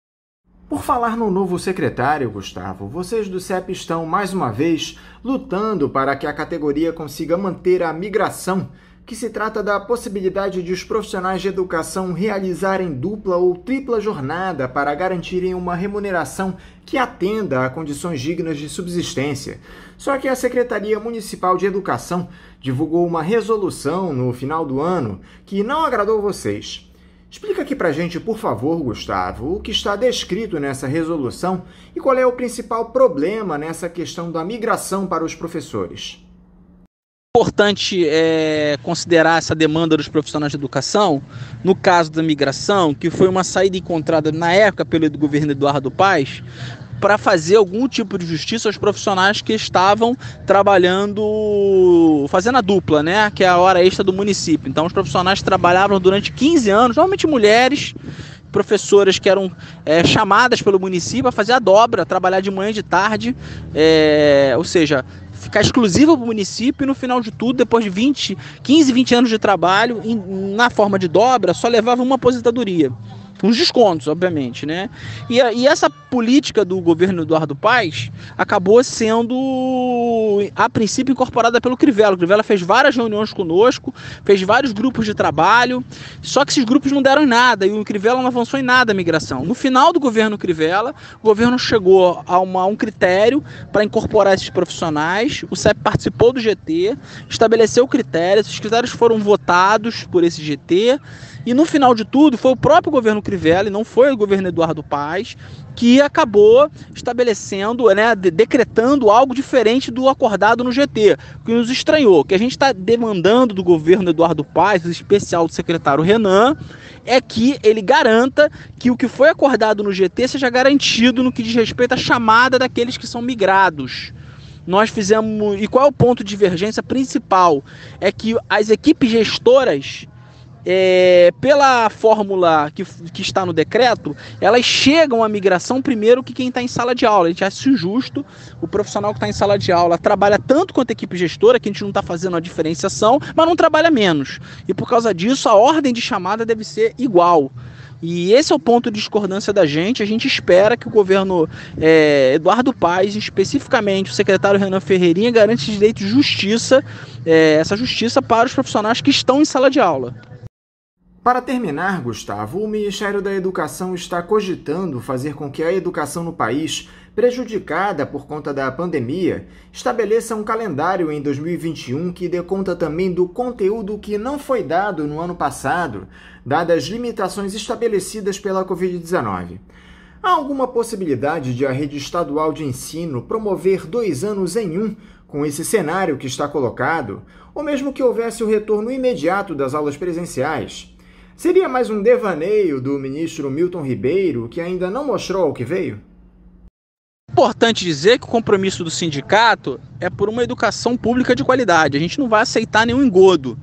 Por falar no novo secretário, Gustavo, vocês do CEP estão, mais uma vez, lutando para que a categoria consiga manter a migração, que se trata da possibilidade de os profissionais de educação realizarem dupla ou tripla jornada para garantirem uma remuneração que atenda a condições dignas de subsistência. Só que a Secretaria Municipal de Educação divulgou uma resolução no final do ano que não agradou vocês. Explica aqui pra gente, por favor, Gustavo, o que está descrito nessa resolução e qual é o principal problema nessa questão da migração para os professores. Importante considerar essa demanda dos profissionais de educação, no caso da migração, que foi uma saída encontrada na época pelo governo Eduardo Paes, para fazer algum tipo de justiça aos profissionais que estavam trabalhando, fazendo a dupla, né, que é a hora extra do município. Então os profissionais trabalhavam durante 15 anos, normalmente mulheres, professoras que eram chamadas pelo município a fazer a dobra, trabalhar de manhã e de tarde, ou seja, ficar exclusiva para o município e no final de tudo, depois de 15, 20 anos de trabalho, na forma de dobra, só levava uma aposentadoria. Uns descontos, obviamente, né? E essa política do governo Eduardo Paes acabou sendo, a princípio, incorporada pelo Crivella. O Crivella fez várias reuniões conosco, fez vários grupos de trabalho, só que esses grupos não deram em nada, e o Crivella não avançou em nada a migração. No final do governo Crivella, o governo chegou a um critério para incorporar esses profissionais, o CEP participou do GT, estabeleceu critérios, esses critérios foram votados por esse GT, E no final de tudo, foi o próprio governo Crivella, e não foi o governo Eduardo Paes, que acabou estabelecendo, né, decretando algo diferente do acordado no GT, que nos estranhou. Que a gente está demandando do governo Eduardo Paes, em especial do secretário Renan, é que ele garanta que o que foi acordado no GT seja garantido no que diz respeito à chamada daqueles que são migrados. Nós fizemos... E qual é o ponto de divergência principal? É que as equipes gestoras, pela fórmula que está no decreto, elas chegam à migração primeiro que quem está em sala de aula. A gente acha injusto. O profissional que está em sala de aula trabalha tanto quanto a equipe gestora, que a gente não está fazendo a diferenciação, mas não trabalha menos. E por causa disso, a ordem de chamada deve ser igual. E esse é o ponto de discordância da gente. A gente espera que o governo Eduardo Paes, especificamente o secretário Renan Ferreirinha, garante direito de justiça, essa justiça para os profissionais que estão em sala de aula. Para terminar, Gustavo, o Ministério da Educação está cogitando fazer com que a educação no país, prejudicada por conta da pandemia, estabeleça um calendário em 2021 que dê conta também do conteúdo que não foi dado no ano passado, dadas as limitações estabelecidas pela Covid-19. Há alguma possibilidade de a rede estadual de ensino promover 2 anos em 1 com esse cenário que está colocado, ou mesmo que houvesse o retorno imediato das aulas presenciais? Seria mais um devaneio do ministro Milton Ribeiro, que ainda não mostrou o que veio? Importante dizer que o compromisso do sindicato é por uma educação pública de qualidade. A gente não vai aceitar nenhum engodo,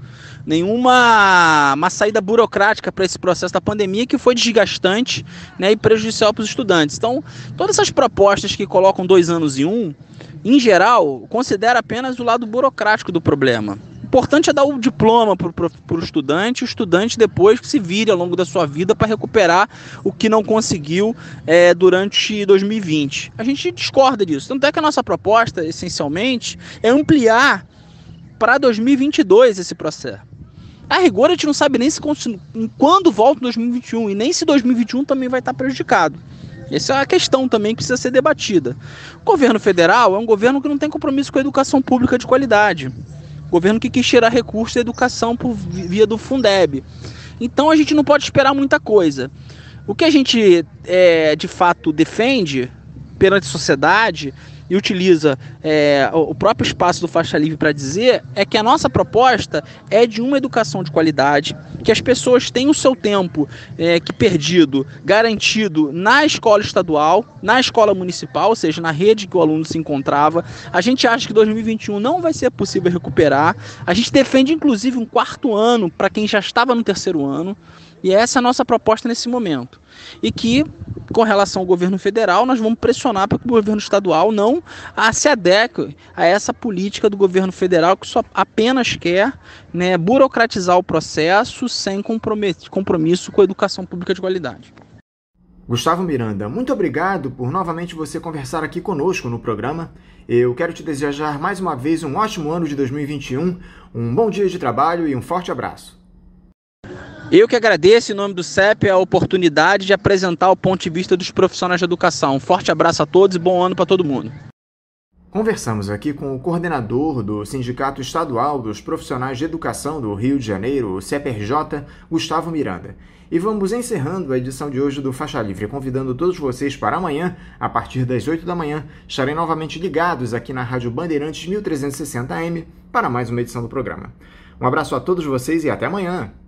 nenhuma saída burocrática para esse processo da pandemia que foi desgastante, né, e prejudicial para os estudantes. Então, todas essas propostas que colocam 2 anos em geral, considera apenas o lado burocrático do problema. O importante é dar o diploma para o estudante depois que se vire ao longo da sua vida para recuperar o que não conseguiu durante 2020. A gente discorda disso. Tanto é que a nossa proposta, essencialmente, é ampliar para 2022 esse processo. A rigor, a gente não sabe nem quando volta em 2021 e nem se 2021 também vai estar prejudicado. Essa é a questão também que precisa ser debatida. O governo federal é um governo que não tem compromisso com a educação pública de qualidade. Governo que quis tirar recursos da educação por via do Fundeb. Então a gente não pode esperar muita coisa. O que a gente de fato defende perante a sociedade e utiliza o próprio espaço do Faixa Livre para dizer é que a nossa proposta é de uma educação de qualidade, que as pessoas tenham o seu tempo perdido garantido na escola estadual, na escola municipal, ou seja, na rede que o aluno se encontrava. A gente acha que 2021 não vai ser possível recuperar. A gente defende inclusive um 4º ano para quem já estava no 3º ano. E essa é a nossa proposta nesse momento. E que, com relação ao governo federal, nós vamos pressionar para que o governo estadual não se adeque a essa política do governo federal que só apenas quer, né, burocratizar o processo sem compromisso com a educação pública de qualidade. Gustavo Miranda, muito obrigado por novamente você conversar aqui conosco no programa. Eu quero te desejar mais uma vez um ótimo ano de 2021, um bom dia de trabalho e um forte abraço. Eu que agradeço, em nome do CEP, a oportunidade de apresentar o ponto de vista dos profissionais de educação. Um forte abraço a todos e bom ano para todo mundo. Conversamos aqui com o coordenador do Sindicato Estadual dos Profissionais de Educação do Rio de Janeiro, o CEPRJ, Gustavo Miranda. E vamos encerrando a edição de hoje do Faixa Livre, convidando todos vocês para amanhã, a partir das 8 da manhã, estarem novamente ligados aqui na Rádio Bandeirantes 1360 AM para mais uma edição do programa. Um abraço a todos vocês e até amanhã!